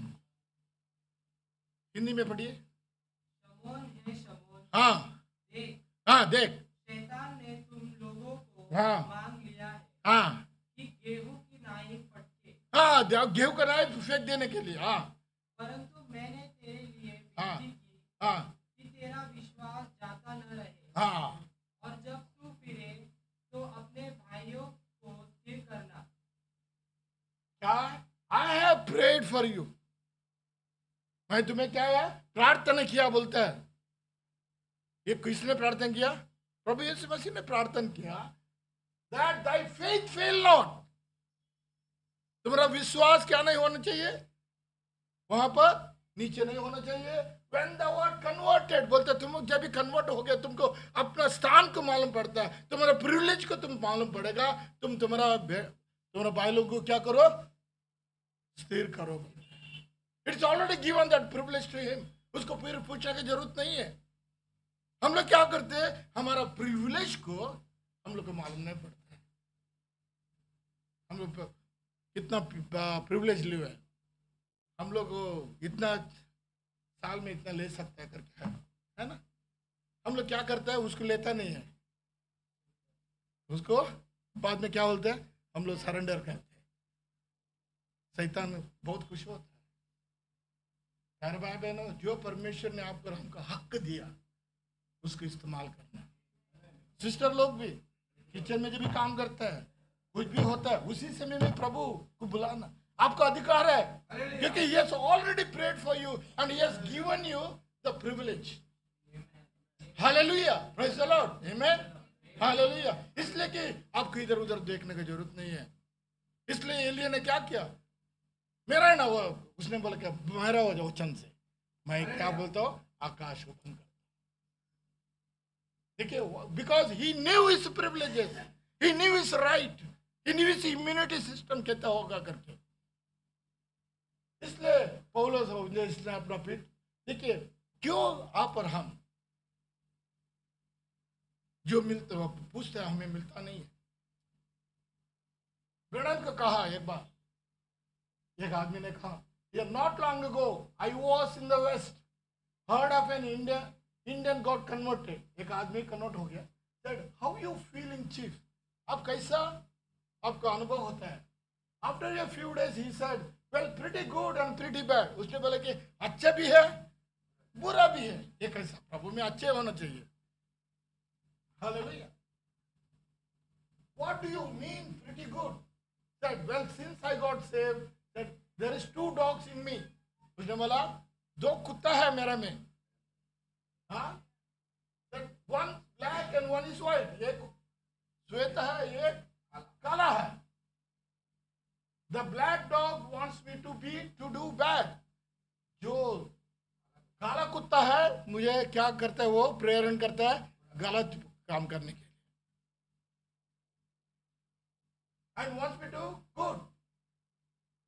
हिंदी में पढ़िए। शमौन है शमौन, हाँ देख हाँ देख, शैतान ने तुम लोगों को हाँ। मांग लिया है हाँ कि गेहूं की नाई फटके, हाँ गेहूं का नाइफ फेंक देने के लिए। हाँ परंतु मैंने तेरे लिए हाँ। विनती की हाँ कि तेरा विश्वास जाता न रहे, हाँ और जब तू फिरे तो अपने भाइयों को स्थिर करना। क्या? I have prayed for you, मैं तुम्हें क्या है? प्रार्थना किया बोलता है। ये किसने प्रार्थना किया? प्रभु यीशु मसीह ने प्रार्थना किया, that thy faith fail not। तुम्हारा विश्वास क्या नहीं होना चाहिए? वहां पर नीचे नहीं होना चाहिए। When thou art converted, बोलते तुम जब भी कन्वर्ट हो गया, तुमको अपना स्थान को मालूम पड़ता है, तुम्हारा प्रिविलेज को तुम मालूम पड़ेगा। तुम तुम्हारा तुम्हारा भाई लोगों को क्या करो? स्थिर करो। It's already given that privilege to him. उसको फिर पूछने की जरूरत नहीं है। हम लोग क्या करते हैं? हमारा प्रिविलेज को हम लोग को मालूम नहीं पड़ता है। हम लोग कितना प्रिविलेज लिया है, हम लोग इतना साल में इतना ले सकते हैं करके है, है ना? हम लोग क्या करते हैं? उसको लेता नहीं है, उसको बाद में क्या बोलते हैं? हम लोग सरेंडर करते हैं। शैतान बहुत खुश होता है। प्यारे भाई बहनों, जो परमेश्वर ने आपको हमको हक दिया उसको इस्तेमाल करना। सिस्टर लोग भी किचन में जब भी काम करता है, कुछ भी होता है, उसी समय में प्रभु को बुलाना आपका अधिकार है, क्योंकि he has already prayed for you and he has given you the privilege। Hallelujah, praise the Lord, amen, hallelujah। इसलिए कि आपको इधर उधर देखने की जरूरत नहीं है। इसलिए एलिया ने क्या किया? मेरा है ना वो, उसने बोला क्या? मेरा हो जाओ वचन से मैं क्या बोलता हूँ? आकाश को बंद करता। देखिए, because he knew his privileges, he knew his right, he knew his immunity system कहता होगा करके। इसलिए पौलुस इसने अपना फिर देखिए, क्यों आप और हम जो मिलते हो पूछते हैं, हमें मिलता नहीं है। ब्रैनम को कहा एक बार, एक आदमी ने कहा, ये not long ago I was in the west, heard of an Indian Indian got converted. एक आदमी कन्वर्ट हो गया। Said how you feeling chief, आप कैसा आपका अनुभव होता है? After a few days he said well pretty good and pretty bad. उसने बोला कि अच्छा भी है बुरा भी है। ये कैसा? प्रभु में अच्छे होना चाहिए। Hallelujah. What do you mean pretty good? Said well since I got saved that there is two dogs in me. उसने बोला दो कुत्ता है मेरे में। हाँ, that one black and one is white. एक श्वेत है, एक काला है। The black dog wants me to be to do bad। जो काला कुत्ता है मुझे क्या करता है? वो प्रेरण करता है गलत काम करने के लिए। And wants me to good।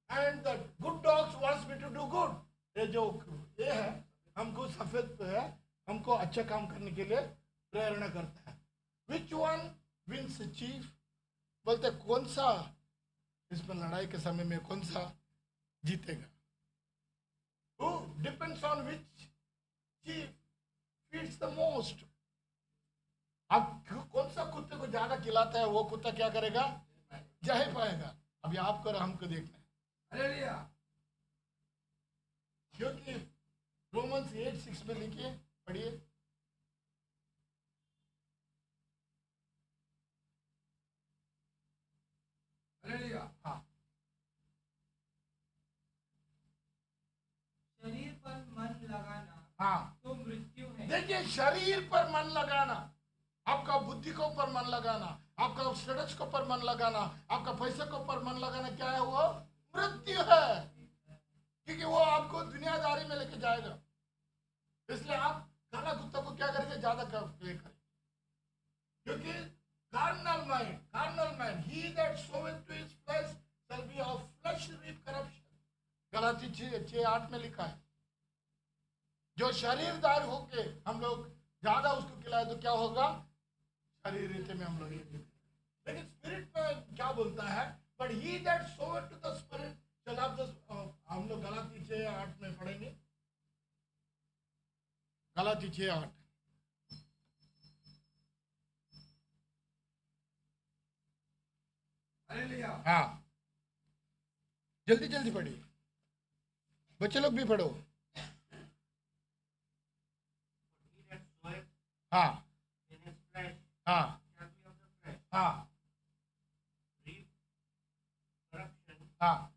and the good dogs wants me to do good. ये जो ये है हमको सफेद पे है हमको अच्छा काम करने के लिए प्रेरणा करता है. Which one wins the chief? बोलते कौन सा इसमें लड़ाई के समय में कौन सा जीतेगा? Who depends on which chief feeds the most? अब कौन सा कुत्ते को ज्यादा खिलाता है वो कुत्ता क्या करेगा? जा ही पाएगा. अभी आपको और हमको देखना है. हालेलुया. क्योंकि रोमन्स एट सिक्स में लिखिए, पढ़िए. हालेलुया. हाँ शरीर पर मन लगाना हाँ तो मृत्यु है। देखिए, शरीर पर मन लगाना, आपका बुद्धि के ऊपर मन लगाना, आपका स्टेटस के ऊपर मन लगाना, आपका पैसे के ऊपर मन लगाना, क्या है वो? मृत्यु है. क्योंकि वो आपको दुनियादारी में लेके जाएगा. इसलिए आप खाना कुत्ता को क्या करेंगे? ज्यादा प्ले करेंगे. क्योंकि carnal mind, carnal mind, he that soweth to his flesh shall be of flesh reap corruption. गलाती छह आठ में लिखा है. जो शरीरदार होके हम लोग ज्यादा उसको खिलाए तो क्या होगा? शरीर रीति में हम लोग ये. लेकिन स्पिरिट में क्या बोलता है? But he that soweth to the spirit shall have the. हम लोग गलाती छह आठ में पढ़ेंगे. गलाती छह आठ. हालेलुया. हाँ, जल्दी जल्दी पढ़िए, बच्चे लोग भी पढ़ो. हाँ हाँ हाँ हाँ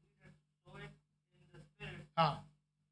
हाँ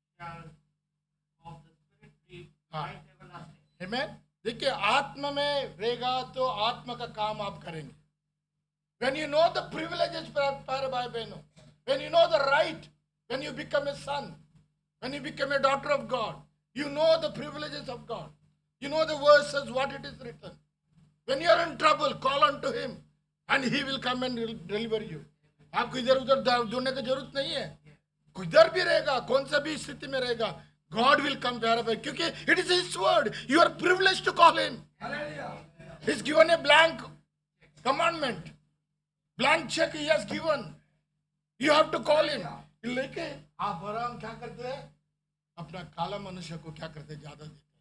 हाँ. Amen? देखिए, आत्मा में रहेगा तो आत्मा का काम आप करेंगे. When you know the privileges, प्यारे भाई बहनों, when you know the right, when you become a son, when you become a daughter of God, you know the privileges of God. You know the verses, what it is written. When you are in trouble, call unto him and he will come and deliver you. आपको इधर उधर ढूंढने की जरूरत नहीं है. किधर भी रहेगा, कौन सा भी स्थिति में रहेगा, God will come, प्यारे भाई, क्योंकि it is his word. You are privileged to call him. Hallelujah. He's given a blank commandment. Blank check he has given. You have to call him. लेकिन आप और हम क्या करते हैं? अपना काला मनुष्य को क्या करते हैं? ज्यादा देते हैं.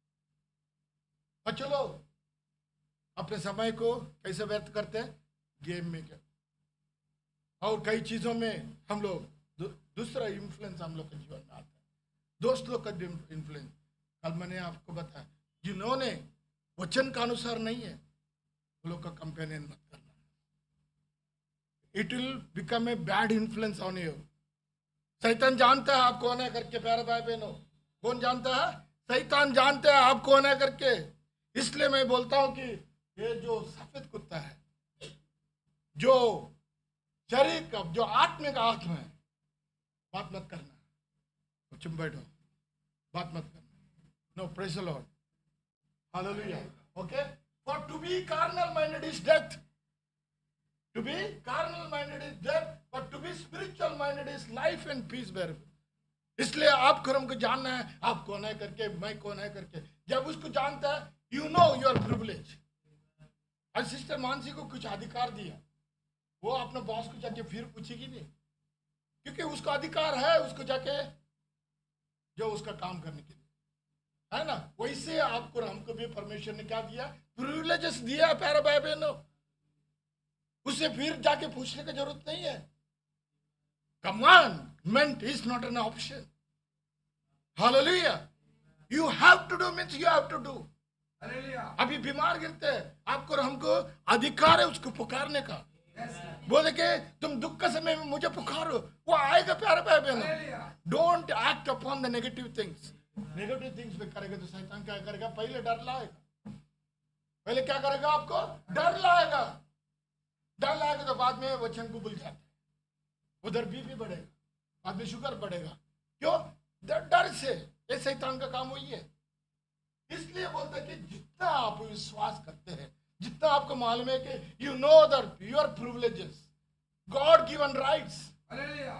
और चलो अपने समय को कैसे व्यर्थ करते हैं? गेम में क्या और कई चीजों में हम लोग दू, दूसरा इन्फ्लुएंस हम लोग के जीवन में आता है. दोस्त लोग का इन्फ्लुएंस. कल मैंने आपको बताया, जिन्होंने वचन का अनुसार नहीं है वो लोग का कंपेनियन मत करना. It will become a bad influence on you. शैतान जानता है आप कौन है करके, प्यारे भाई बहनों. कौन जानता है? शैतान जानता है आप कौन है करके. इसलिए मैं बोलता हूं कि ये जो सफेद कुत्ता है, जो शरीर का, जो आत्मा का आत्मा है, बात मत करना. चुप बैठो, बात मत करना. No, praise the Lord. Hallelujah. Okay. For to be carnal minded is death. To be carnal minded is death, but to be spiritual minded is life and peace bearable. इसलिए आपको हमको जानना है आप कौन है करके, मैं कौन है करके. जब उसको जानता है, you know you are privileged. और सिस्टर मानसी को कुछ अधिकार दिया, वो अपने बॉस को जाके फिर पूछेगी नहीं, क्योंकि उसका अधिकार है उसको जाके जो उसका काम करने के लिए, है ना. वैसे आपको हमको भी परमेश्वर ने क्या दिया? प्रिविलेजेस दिया, प्यारे भाई बहनों. उसे फिर जाके पूछने की जरूरत नहीं है. Commandment is not an option. Hallelujah. You have to do means you have to do. Hallelujah. अभी बीमार गिरते हैं, आपको और हमको अधिकार है उसको पुकारने का. बोले कि तुम दुख के समय में मुझे पुकारो, वो आएगा प्यारे भाई बहनों. Don't act upon the negative things. Negative things में करेगा तो शैतान क्या करेगा? पहले डर लाएगा. पहले क्या करेगा? आपको डर लाएगा. डर लाएगा तो बाद में वचन को भूल जाते हैं. उधर बीपी बढ़ेगा, बाद में शुगर बढ़ेगा. क्यों? डर से. ये शैतान का काम वही है. इसलिए बोलते कि जितना आप विश्वास करते हैं, जितना आपको मालूम है कि you know that your privileges, God given rights, hallelujah.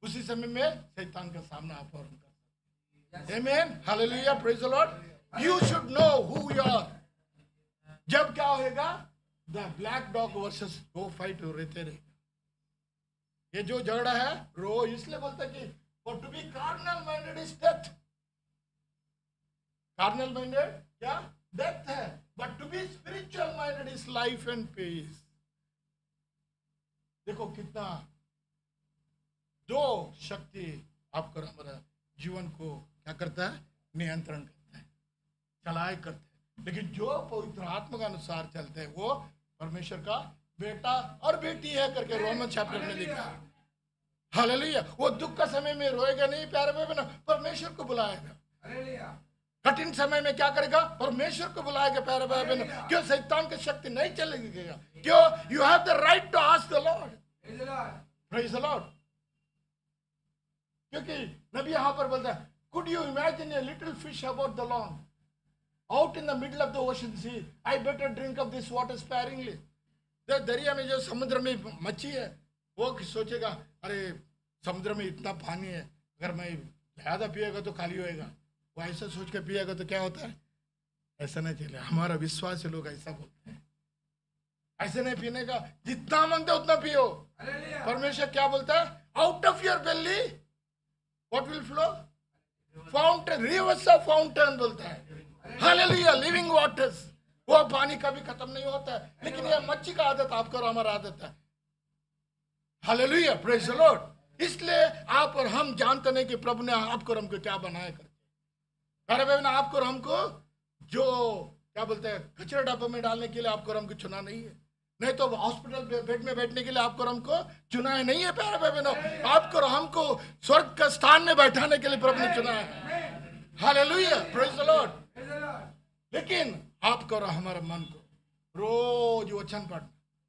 उसी समय में शैतान का सामना आप और हम कर सकते हैं। Amen, hallelujah, praise the Lord. You should know who you are. जब क्या होगा, द ब्लैक डॉग वर्सेस वो फाइट रहते रहे। ये जो झगड़ा है रो, इसलिए बोलता है कि for to be carnal minded is death. Carnal minded क्या डेथ है, but to be spiritual minded is life and peace. देखो कितना जो शक्ति आपको हमारा जीवन को क्या करता है, नियंत्रण करता है, चलाए करता है। लेकिन जो पवित्र आत्मा के अनुसार चलते हैं वो परमेश्वर का बेटा और बेटी है करके रोमन चैप्टर में लिखा है। हालेलुया। वो दुख का समय में रोएगा नहीं प्यारे भाई, परमेश्वर को बुलाएगा। कठिन समय में क्या करेगा, परमेश्वर को बुलाएगा प्यारे भाई बहन। क्यों शैतान की शक्ति नहीं चलेगी? क्यों? You have the right to ask the Lord, praise the Lord. क्योंकि नबी यहां पर बोलता है, could you imagine a little fish about the long out in the middle of the ocean sea, I better drink of this water sparingly. दरिया में जो समुद्र में मच्छी है वो सोचेगा, अरे समुद्र में इतना पानी है, अगर मैं ज्यादा पिएगा तो खाली होएगा। वो ऐसा सोच के पिएगा तो क्या होता है? ऐसा नहीं चले। हमारा विश्वास लोग ऐसा बोलते हैं, ऐसे नहीं पीने का, जितना मांगते उतना पियो। परमेश्वर क्या बोलता है, out of your belly what will flow, fountain, rivers of fountain बोलता है। Hallelujah, living waters. वो पानी कभी खत्म नहीं होता है, लेकिन यह मच्छी का आदत आपका और हमारा आदत है। Hallelujah, praise the Lord. इसलिए आप और हम जानते नहीं कि प्रभु ने आपको और हमको क्या बनाया करते। अरे भाई, आपको और हमको जो क्या बोलते हैं कचरा डब्बे में डालने के लिए आपको और हमको चुना नहीं है, नहीं तो हॉस्पिटल बेड में बैठने के लिए आपको और हमको चुना है नहीं है प्यारे भाई बहनों। आपको और हमको स्वर्ग का स्थान में बैठाने के लिए प्रभु ने चुना है। Hallelujah, praise the Lord. लेकिन आपको और हमारे मन को रोज वचन पढ़ना,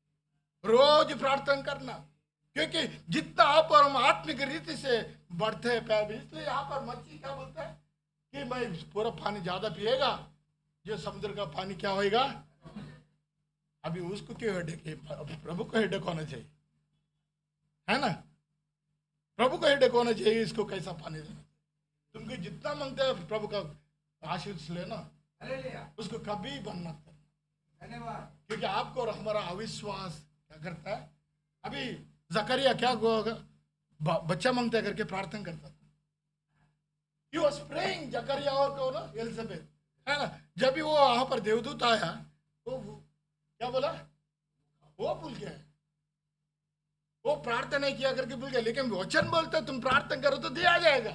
रोज प्रार्थना करना, क्योंकि जितना आप और हम आत्मिक रीति से बढ़ते हैं प्यार, इसलिए यहाँ पर मच्छी क्या बोलता है कि भाई पूरा पानी ज्यादा पिएगा, जो समुद्र का पानी क्या होएगा। अभी उसको क्यों हेडेक है? प्रभु को हेडेक होना चाहिए, है ना? प्रभु को हेडेक होना चाहिए, इसको कैसा पानी देना। तुमको जितना मांगते हैं प्रभु का आशीष लेना, उसको कभी बंद मत करना, क्योंकि आपको और हमारा अविश्वास क्या करता है। अभी जकरिया क्या बच्चा मांगता है करके प्रार्थना करता था। He was praying, जकरिया और को ना एलिजाबेथ, है ना? जब भी वो वहां पर देवदूत आया वो क्या बोला, वो भूल गया, वो प्रार्थना नहीं किया करके भूल गया। लेकिन वचन बोलते तुम प्रार्थना करो तो दिया जाएगा।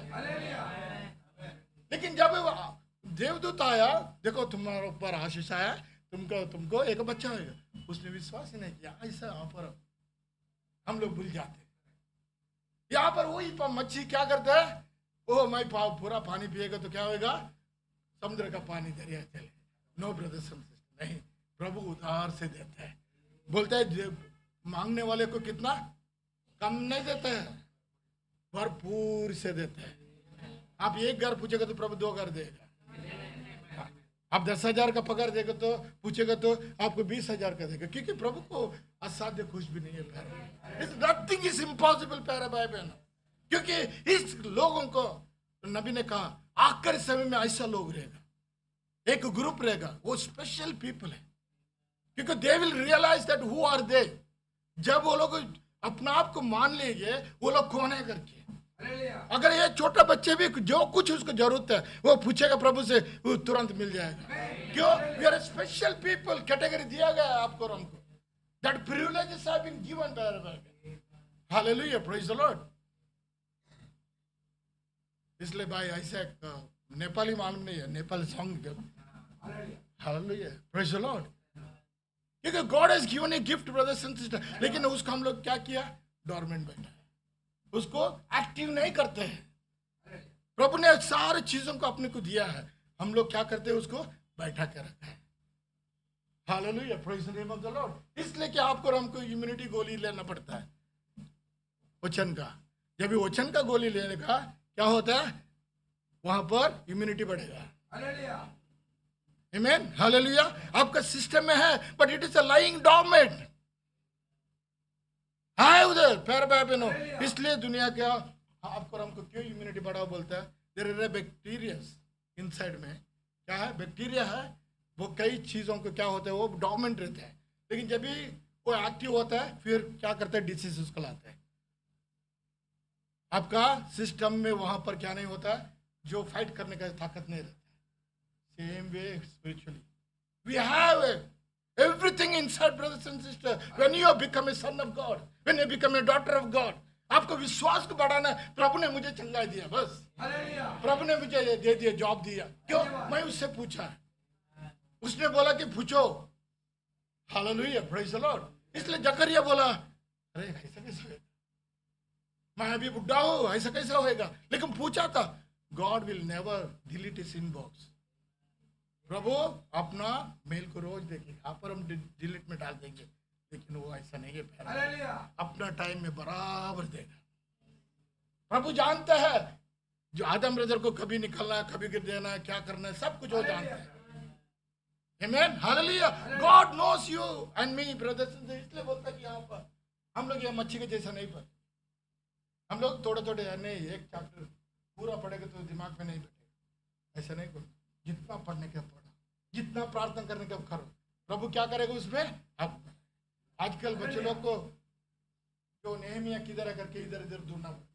लेकिन जब देवदूत आया, देखो तुम्हारे ऊपर आशीष आया, तुमको तुमको एक बच्चा होगा, उसने विश्वास ही नहीं किया। ऐसा यहाँ पर हम लोग भूल जाते हैं। यहाँ पर वही मच्छी क्या करता है, ओ मैं पूरा पानी पिएगा तो क्या होगा, समुद्र का पानी दरिया चले। नो ब्रदर्स एंड सिस्टर, नहीं, प्रभु उधार से देता है। बोलता है मांगने वाले को कितना कम नहीं देता है, भरपूर से देता है। आप एक घर पूछेगा तो प्रभु दो घर देगा। आप दस हजार का पगार देगा तो पूछेगा तो आपको बीस हजार का देगा, क्योंकि प्रभु को असाध्य कुछ भी नहीं है प्यारे। नथिंग इज इम्पॉसिबल प्यारे भाई बहन, क्योंकि इस लोगों को नबी ने कहा आखिरी समय में ऐसा लोग रहेगा, एक ग्रुप रहेगा, वो स्पेशल पीपल है, क्योंकि they will realise that who are they. जब वो लोग अपना आप को मान लेंगे वो लोग कौन है करके। अगर ये छोटा बच्चे भी जो कुछ उसको जरूरत है वो पूछेगा प्रभु से, वो तुरंत मिल जाएगा। क्यों? We are special people, category दिया गया है आपको और हमको। That privileges have been given by God. Hallelujah, praise the Lord. इसलिए भाई ऐसे नेपाली मालूम नहीं है, Nepali song. Hallelujah, praise the Lord. क्योंकि God has given a gift brothers and sister, लेकिन उसको हम लोग क्या किया, डोरमेंट बैठा है, उसको एक्टिव नहीं करते हैं। प्रभु ने सारी चीजों को अपने को दिया है, हम लोग क्या करते हैं, उसको बैठा के रखा है। Hallelujah, praise the name of the Lord. इसलिए कि आपको और हमको इम्यूनिटी गोली लेना पड़ता है वचन का। जब भी वचन का गोली लेने का क्या होता है, वहां पर इम्यूनिटी बढ़ेगा। आमीन, हालेलुया। आपका सिस्टम में है, but it is a lying dormant है उधर, पैर पैर पे नो। इसलिए दुनिया का आपको और हमको क्यों इम्यूनिटी बढ़ाओ बोलता है? There is a bacterias inside में। क्या है? बैक्टीरिया है। वो कई चीज़ों को क्या होता है, वो डोमिनेंट रहता है, लेकिन जब भी वो एक्टिव होता है फिर क्या करता है, डिसीज उसको लाता है। आपका सिस्टम में वहां पर क्या नहीं होता है, जो फाइट करने का ताकत नहीं रहता है। Same way spiritually we have everything inside, brothers and sisters. When you become a son of God, when you become a daughter of God, आपको विश्वास को बढ़ाना है। प्रभु ने मुझे चंगाई दिया, बस प्रभु ने मुझे ये दे दिया, जॉब दिया, क्यों? मैं उससे पूछा, उसने बोला कि पूछो। Hallelujah, praise the Lord. इसलिए जकरिया बोला, अरे ऐसा कैसे होगा, मैं अभी बुढ़ा हूं, ऐसा कैसे होएगा? लेकिन पूछा था। God will never delete his inbox. प्रभु अपना मेल को रोज देखेंगे, यहाँ पर हम डिलीट में डाल देंगे, लेकिन वो ऐसा नहीं है प्यारा, अपना टाइम में बराबर देगा। प्रभु जानता है जो आदम ब्रदर को कभी निकलना है, कभी गिर देना है, क्या करना है, सब कुछ वो जानता है। Amen, hallelujah. God knows you and me, brothers and sisters. इसलिए बोलता है कि यहाँ पर हम लोग ये मच्छी के जैसा नहीं पढ़े, हम लोग थोड़े थोड़े नहीं, एक चैप्टर पूरा पढ़ेगा तो दिमाग में नहीं बैठेगा, ऐसा नहीं करो। जितना पढ़ने का पढ़ो, जितना प्रार्थना करने का करो, प्रभु क्या करेगा उसमें। अब आजकल बच्चे लोग को जो नेहमिया किधर है करके इधर इधर ढूंढना पड़ता।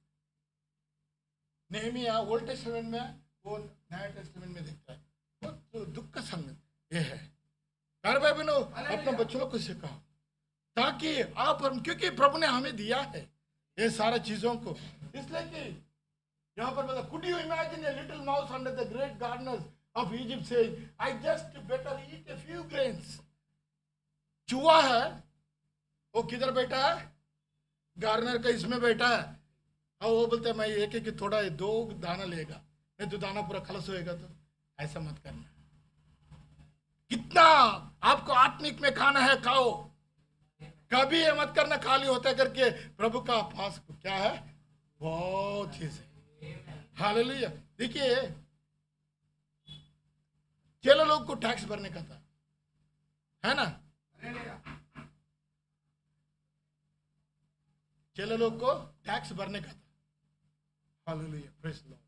नेहमिया ओल्ड टेस्टामेंट में, वो नया टेस्टामेंट में देखता है। बहुत दुख का संगत ये है। प्यारे भाई बहनों, अपने बच्चों लोग को सिखाओ ताकि आप हम, क्योंकि प्रभु ने हमें दिया है ये सारा चीजों को। इसलिए कि यहाँ पर मतलब, could you imagine a little mouse under the great gardeners of Egypt saying, I just better eat a few grains. चूहा है, वो किधर बैठा है? गार्डनर का इसमें बैठा है, और वो बोलता है मैं एक एक थोड़ा दो दाना लेगा, नहीं तो दाना पूरा खलस होएगा। तो ऐसा मत करना। कितना आपको आत्मिक में खाना है खाओ, कभी ये मत करना खाली होता है करके। प्रभु का पास क्या है, बहुत चीज है। हालेलुया। देखिए, चलो लोग को टैक्स भरने का था, है ना? चलो लोग को टैक्स भरने का था। Hallelujah, praise the Lord.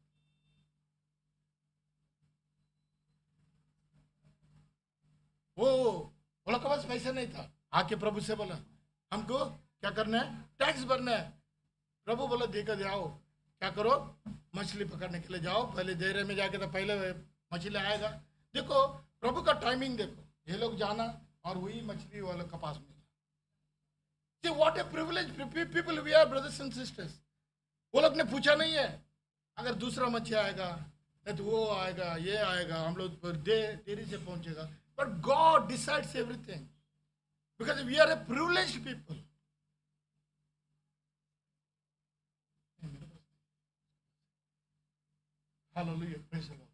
वो बोला के पास पैसा नहीं था, आके प्रभु से बोला हमको क्या करना है, टैक्स भरना है। प्रभु बोला देखा जाओ, क्या करो, मछली पकड़ने के लिए जाओ, पहले देरे में जाके तो पहले मछली आएगा। देखो प्रभु का टाइमिंग देखो, ये लोग जाना और वही मछली वालों के पास मिला। See what a privilege people we are, brothers and sisters. वो लोग ने पूछा नहीं है अगर दूसरा मच्छी आएगा नहीं तो वो आएगा, ये आएगा, हम लोग दे देरी से पहुंचेगा। But God decides everything because we are a privileged people. Hallelujah, praise the Lord.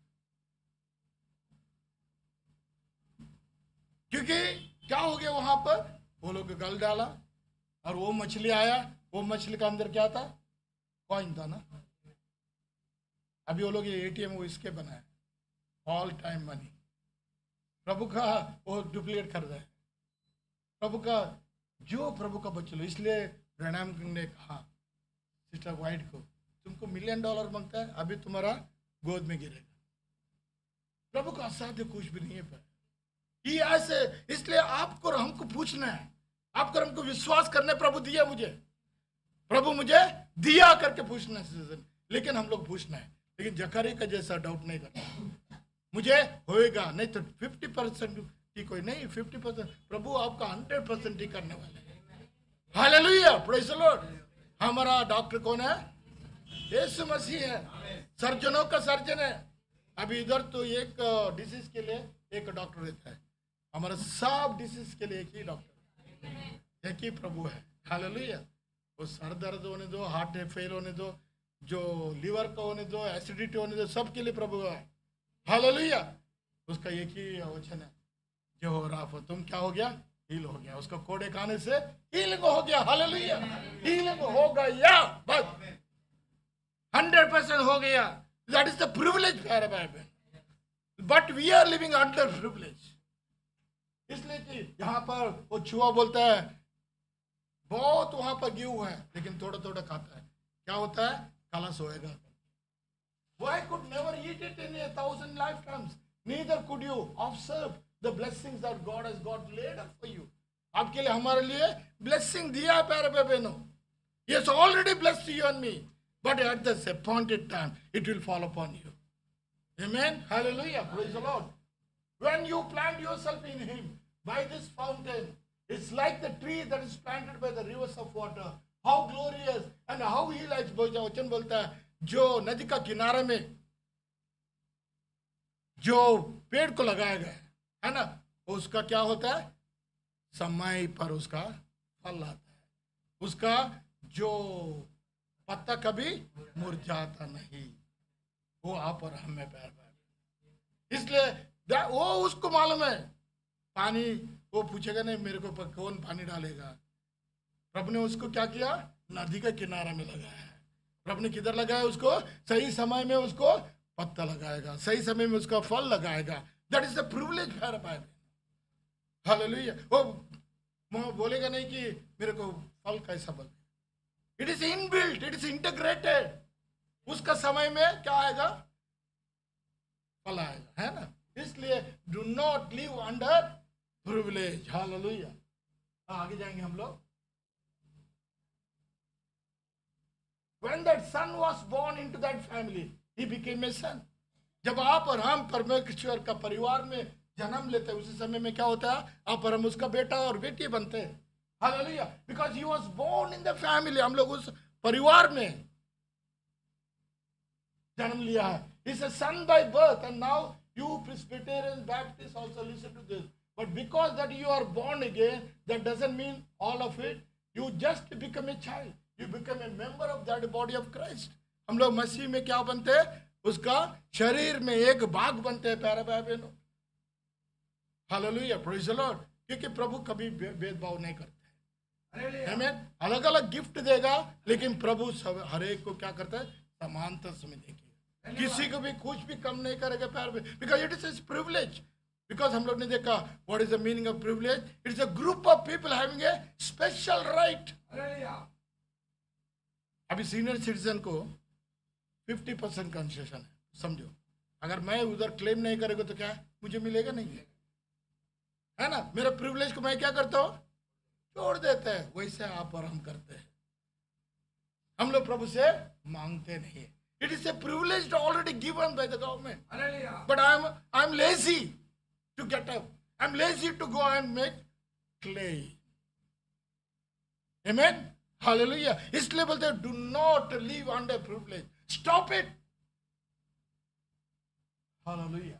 क्योंकि क्या हो गया वहां पर, वो लोग गल डाला और वो मछली आया। वो मछली का अंदर क्या था, कॉइन था ना। अभी वो लोग ये एटीएम वो इसके बनाए, ऑल टाइम मनी। प्रभु का वो डुप्लीकेट कर रहा है। प्रभु का जो प्रभु का बच्चे लो, इसलिए ब्रैनम ने कहा सिस्टर वाइट को, तुमको मिलियन डॉलर मांगता है, अभी तुम्हारा गोद में गिरेगा। प्रभु का असाध्य कुछ भी नहीं है पर ही ऐसे। इसलिए आपको और हमको पूछना है, आपको और हमको विश्वास करने, प्रभु दिया मुझे, प्रभु मुझे दिया करके पूछना है। लेकिन हम लोग पूछना है, लेकिन जकरिया का जैसा डाउट नहीं करना। मुझे होएगा नहीं तो फिफ्टी परसेंट ठीक हो, नहीं फिफ्टी परसेंट प्रभु आपका हंड्रेड परसेंट ठीक करने वाले हैं। Hallelujah, praise the Lord. हमारा डॉक्टर कौन है? यीशु मसीह है, सर्जनों का सर्जन है। अभी इधर तो एक डिसीज के लिए एक डॉक्टर रहता है, हमारा सब डिसीज के लिए एक ही डॉक्टर, एक ही प्रभु है। हालेलुया। वो सर दर्द होने दो, हार्ट फेल होने दो, जो लीवर का होने दो, एसिडिटी होने दो, सब के लिए प्रभु है। हालेलुया। उसका एक ही वचन है, जो हो रहा हो तुम क्या हो गया, हील हो गया। उसका कोड़े खाने से हीलिंग हो गया। हालेलुया, हीलिंग हो गया, बस हंड्रेड परसेंट हो गया। दैट इज द प्रिविलेज प्यारे भाई बहन, but we are living under privilege. इसलिए कि यहाँ पर वो चूहा बोलता है बहुत वहां पर गेहूं है, लेकिन थोड़ा थोड़ा खाता है। क्या होता है, खलास होएगा. Why could never eat it in a thousand lifetimes? Neither could you observe the blessings that God has got laid up for you. आपके लिए हमारे लिए blessing दिया है प्यारे भाई बहनों. He has already blessed you and me. But at the appointed time, it will fall upon you. Amen. Hallelujah. Praise the Lord. When you plant yourself in Him, by this fountain, it's like the tree that is planted by the rivers of water. How glorious and how He likes. वचन बोलता है जो नदी का किनारे में जो पेड़ को लगाया गया है ना, उसका क्या होता है, समय पर उसका फल आता है, उसका जो पत्ता कभी मुरझाता नहीं. वो आप और हम में प्यार प्यार इसलिए वो उसको मालूम है. पानी वो पूछेगा नहीं मेरे को कौन पानी डालेगा. प्रभु ने उसको क्या किया, नदी के किनारे में लगाया है. प्रभु ने किधर लगाया उसको, सही समय में उसको पत्ता लगाएगा, सही समय में उसका फल लगाएगा. दैट इज द प्रिविलेज प्यार प्यार. हालेलुया. वो बोलेगा नहीं कि मेरे को फल कैसा बल. It is inbuilt, it is integrated. उसका समय में क्या आएगा, फल आएगा, है ना. इसलिए do not live under privilege. Hallelujah. आगे जाएंगे हम लोग. When that son was born into that family, he became a son. जब आप और हम परमेश्वर का परिवार में जन्म लेते हैं, उसी समय में क्या होता है, आप और हम उसका बेटा और बेटी बनते हैं. Hallelujah. Because he was born in the family. हम लोग उस परिवार में जन्म लिया है. He's a son by birth, and now you Presbyterians, Baptists also listen to this. But because that you are born again, that doesn't mean all of it. You just become a child. You become a member of that body of Christ. हम लोग मसीह में क्या बनते हैं, उसका शरीर में एक भाग बनते हैं प्यारे भाई बहनों. हालेलुया. Praise the Lord. क्योंकि प्रभु कभी भेदभाव नहीं करते. आमीन. अलग अलग गिफ्ट देगा, लेकिन प्रभु सब हर एक को क्या करता है, समानता में देखेगा. किसी को भी कुछ भी कम नहीं करेगा प्यार में. Because it is privilege. Because हम लोग ने देखा what is the meaning of privilege. It is a group of people having a special right. अभी सीनियर सिटीजन को फिफ्टी परसेंट कंसेशन है. समझो, अगर मैं उधर क्लेम नहीं करेगा तो क्या है, मुझे मिलेगा नहीं, है ना. मेरे प्रिविलेज को मैं क्या करता हूँ, छोड़ देते हैं. वैसे आप और हम करते हैं. हम लोग प्रभु से मांगते नहीं. It is a privilege already given by the government. But I am I am lazy to get up. I am lazy to go and make clay. Amen. Hallelujah. इसलिए बोलते हैं do not live under privilege. Stop it. Hallelujah.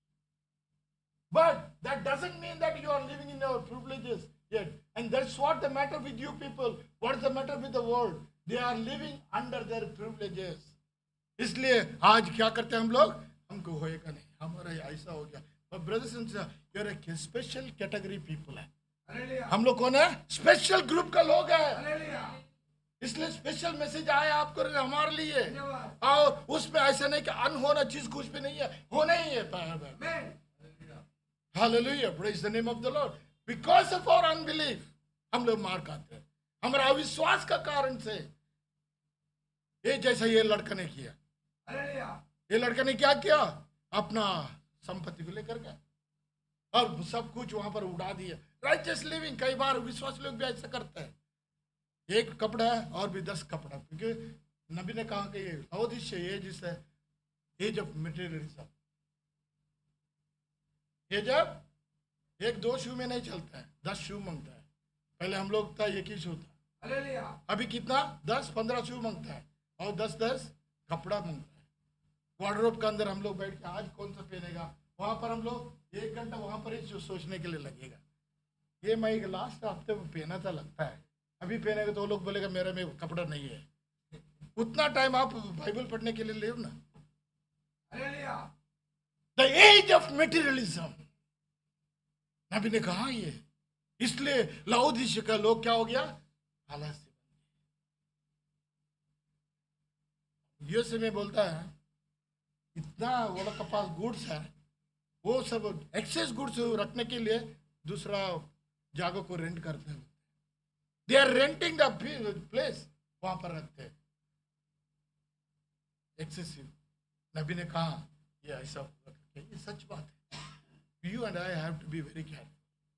But that doesn't mean that you are living in your privileges yet. And that's what the matter with you people. What is the matter with the world? They are living under their privileges. इसलिए आज क्या करते हैं हम लोग, हमको होएगा नहीं, हमारा ऐसा हो गया. But brothers and sisters, you are a special category people है. हम लोग कौन है, स्पेशल ग्रुप का लोग है. इसलिए स्पेशल मैसेज आया आपको हमारे लिए. और उसमें ऐसा नहीं कि अनहोना चीज कुछ भी नहीं है, होना ही है. Hallelujah. Praise the name of the Lord. Because of our unbelief, हम लोग मार खाते हैं. हमारा अविश्वास का कारण से. ये जैसा ये लड़का ने किया. ये लड़का ने क्या किया, अपना संपत्ति को लेकर गया और सब कुछ वहां पर उड़ा दिया. Righteous living. कई बार विश्वास लोग भी ऐसा करते हैं. एक कपड़ा है और भी दस कपड़ा. क्योंकि नबी ने कहा कि ये अवधिश्य ये जिससे एज ऑफ मटेरियलिज्म. ये जब एक दो शू में नहीं चलता है, दस शू मांगता है. पहले हम लोग था एक ही शू था. अभी कितना, दस पंद्रह शू मांगता है और दस दस कपड़ा मांगता है. वार्डरोब के अंदर हम लोग बैठ के आज कौन सा पहनेगा, वहां पर हम लोग एक घंटा वहां पर ही सोचने के लिए लगेगा. ये मैं लास्ट हफ्ते में पहना था लगता है, अभी पहनेगा तो वो लोग बोलेगा मेरे में कपड़ा नहीं है. उतना टाइम आप बाइबल पढ़ने के लिए ले ना. The age of materialism. नबी ने कहा ये. इसलिए लाओदिशिया का लोग क्या हो गया, आलस्य. यूएसए में बोलता है इतना वो लोग के पास गुड्स है, वो सब एक्सेस गुड्स रखने के लिए दूसरा जगह को रेंट करते हैं. They are renting the place, वहां पर रखते हैं. एक्सेसिव। नबी ने कहा ये ऐसा होगा करके, ये सच बात है। You and I have to be very careful,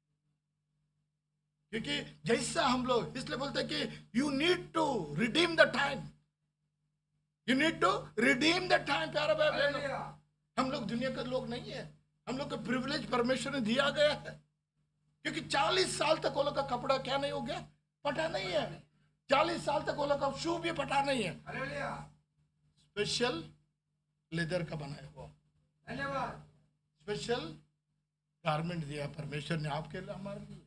क्योंकि जैसा हम लोग इसलिए बोलते हैं कि you need to redeem the time, you need to redeem the time. प्यारा भाई बहनों, हम लोग दुनिया के लोग नहीं है, हम लोग को प्रिविलेज परमेश्वर ने दिया गया है, क्योंकि चालीस साल तक वो लोग का कपड़ा क्या नहीं हो गया, पटा नहीं है। चालीस साल तक वो लोग का शू भी पटा नहीं है, स्पेशल लेदर का बनाया हुआ, धन्यवाद। स्पेशल गारमेंट दिया परमेश्वर ने आपके लिए, हमारे लिए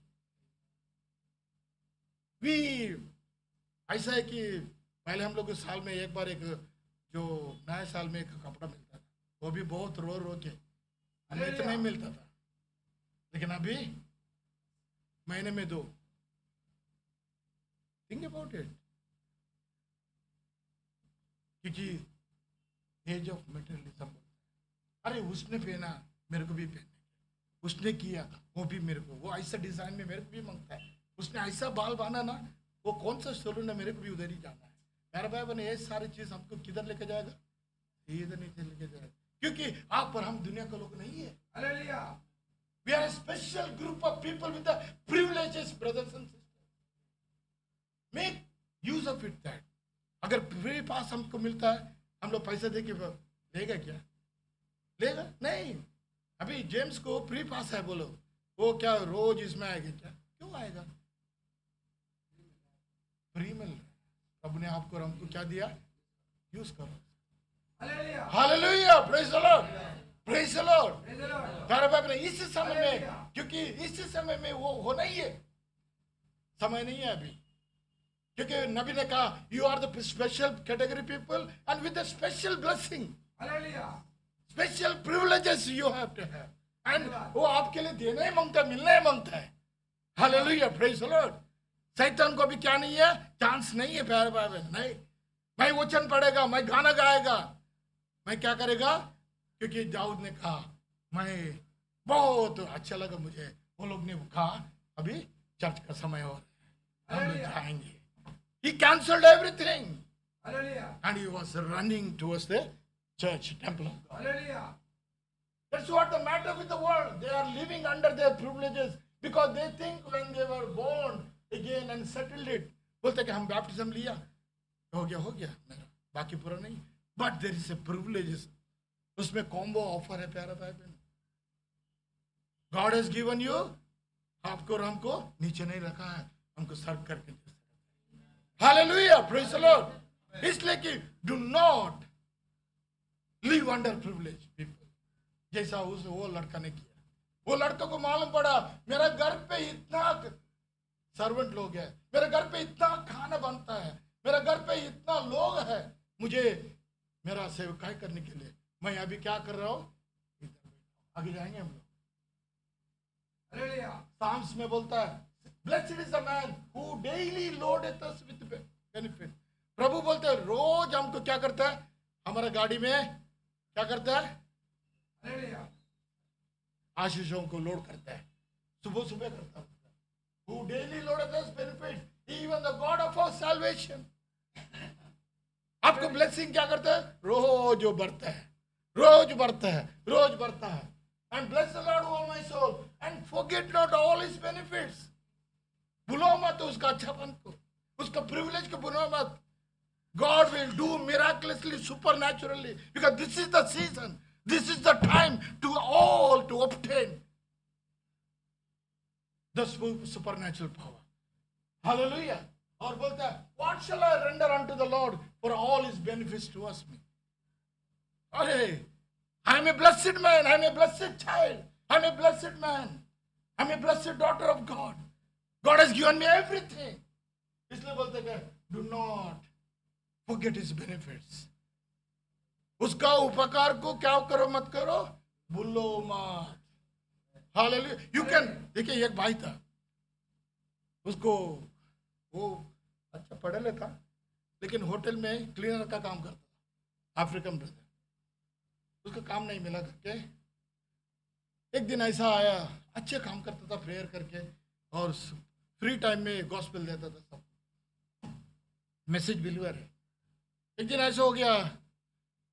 भी। ऐसा है कि पहले हम लोग को साल में एक बार एक जो नए साल में एक कपड़ा मिलता था, वो भी बहुत रो रो के, हमें इतना ही मिलता था। लेकिन अभी महीने में दो। थिंक अबाउट इट, क्योंकि एज ऑफ मटेरियलिज्म। अरे उसने पहना मेरे को भी पहनने, उसने किया वो भी मेरे को, वो ऐसा डिजाइन में मेरे को भी मांगता है, उसने ऐसा बाल बांधा ना, वो कौन सा सैलून है, मेरे को भी उधर ही जाना है। मेरा भाई बहन, ये सारी चीज हमको किधर लेके जाएगा, इधर नीचे लेके जाएगा, क्योंकि आप पर हम दुनिया के लोग नहीं है। Hallelujah. We are a special group of people with the privileges, brothers and sisters. Make use of it that. अगर फ्री पास हमको मिलता है, हम लोग पैसा दे के लेगा क्या, लेगा नहीं। अभी जेम्स को फ्री पास है, बोलो वो क्या रोज इसमें आएगा क्या, क्यों आएगा, फ्री मिल रहा है। प्रभु ने आपको और हमको क्या दिया, यूज करो। Hallelujah. Hallelujah, praise the Lord, praise the Lord. Praise the Lord. प्यारे भाई बहन, इस समय में, क्योंकि इस समय में वो हो नहीं है, समय नहीं है अभी, क्योंकि नबी ने कहा you are the special category people and with the special blessing, hallelujah. Special privileges you have to have, and वो आपके लिए देना ही मांगता है, मिलना ही मांगता है। Hallelujah, praise the Lord. शैतान को भी क्या नहीं है, चांस नहीं है प्यारे भाई बहन। नहीं, मैं वचन पढ़ेगा, मैं गाना गाएगा, मैं क्या करेगा, क्योंकि दाऊद ने कहा, मैं बहुत अच्छा लगा मुझे, वो लोग ने कहा अभी चर्च का समय हो, हम लोग जाएंगे। He cancelled everything and he was running towards the church, temple of God. Hallelujah. That's what the matter with the world. They are living under their privileges because they think when they were born again and settled it, बोलते कि हम बैप्टिज्म लिया, हो गया हो गया मेरा, बाकी पूरा नहीं। But there is a privileges, उसमें कॉम्बो ऑफर है प्यारा भाई बहन। God has given you, आपको और हमको नीचे नहीं रखा है, हमको सर्व करके। Hallelujah, praise the Lord. इसलिए कि do not live under privileged people, जैसा उस वो लड़का ने किया। वो लड़का को मालूम पड़ा मेरा घर पे इतना सर्वेंट लोग है, मेरे घर पे इतना खाना बनता है, मेरा घर पे इतना लोग है, मुझे मेरा सेवकाई करने के लिए मैं अभी क्या कर रहा हूँ, आगे जाएंगे हम लोग। साम्स में बोलता है Blessed is the man who daily loadeth us with benefit. प्रभु बोलते हैं रोज हमको क्या करता है, हमारा गाड़ी में क्या करता है, आशीषों को लोड करता है, सुबह सुबह करता है। Who daily loadeth us benefit, even the God of our salvation. आपको ब्लेसिंग क्या करता है, रोज बढ़ता है, रोज बढ़ता है, रोज बढ़ता है। And bless the Lord, O my soul, and forget not all his benefits. भूलो मत उसका अच्छापन को, उसका प्रिविलेज को भूलो मत। God will do miraculously, supernaturally, because this is the season, this is the time to all to obtain the supernatural power. Hallelujah. और बोलता है what shall I render unto the Lord for all his benefits towards me. अरे I am a blessed man, I am a blessed child, I am a blessed man, I am a blessed daughter of God. God has given me everything. इसलिए बोलते हैं do not forget his benefits. उसका उपकार को क्या करो मत करो, भूलो मत। Hallelujah. You can, देखिए एक भाई था, उसको वो अच्छा पढ़ा लिखा लेकिन होटल में क्लीनर का काम करता था, अफ्रीकन ब्रदर। उसका काम नहीं मिला करके एक दिन ऐसा आया, अच्छे काम करता था प्रेयर करके और फ्री टाइम में गॉस्पेल देता था सब, मैसेज बिलीवर है। एक दिन ऐसा हो गया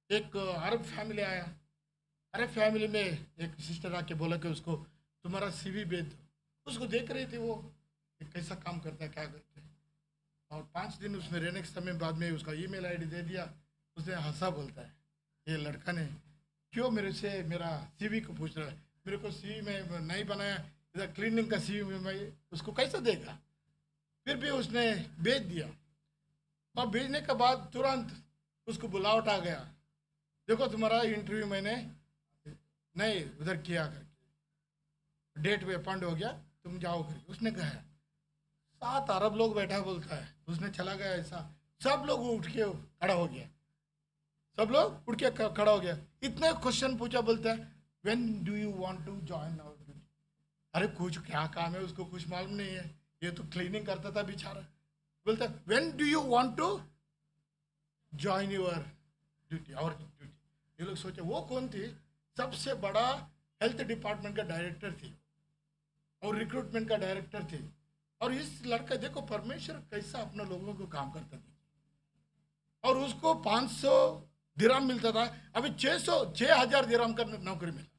एक अरब फैमिली आया। अरब फैमिली में एक सिस्टर आके बोला कि उसको तुम्हारा सीवी भेज दो। उसको देख रही थी वो कि कैसा काम करता है, क्या करता है। और पाँच दिन उसमें रहने के समय बाद में उसका ईमेल आईडी दे दिया। उसने हंसा, बोलता है ये लड़का ने क्यों मेरे से मेरा सीवी को पूछ रहा है, मेरे को सीवी में नहीं बनाया, इधर क्लीनिंग का सीवी में मैं उसको कैसे देगा। फिर भी उसने भेज दिया और भेजने के बाद तुरंत उसको बुलावट आ गया, देखो तुम्हारा इंटरव्यू मैंने नहीं उधर किया करके, डेट पे अपॉइंट हो गया, तुम जाओ करके। उसने कहा सात अरब लोग बैठा बोलता है, उसने चला गया ऐसा, सब लोग उठ के खड़ा हो गया, सब लोग उठ के ख- खड़ा हो गया। इतने क्वेश्चन पूछा, बोलता है when do you want to join our duty. अरे कुछ क्या काम है उसको कुछ मालूम नहीं है, ये तो क्लीनिंग करता था बेचारा। बोलता है when do you want to join your duty और ड्यूटी। ये लोग सोचे वो कौन थी, सबसे बड़ा हेल्थ डिपार्टमेंट का डायरेक्टर थी और रिक्रूटमेंट का डायरेक्टर थी। और इस लड़का देखो परमेश्वर कैसा अपने लोगों को काम करता था। और उसको पाँच सौ दिराम मिलता था, अभी छह सौ छह हजार दिराम का नौकरी मिला।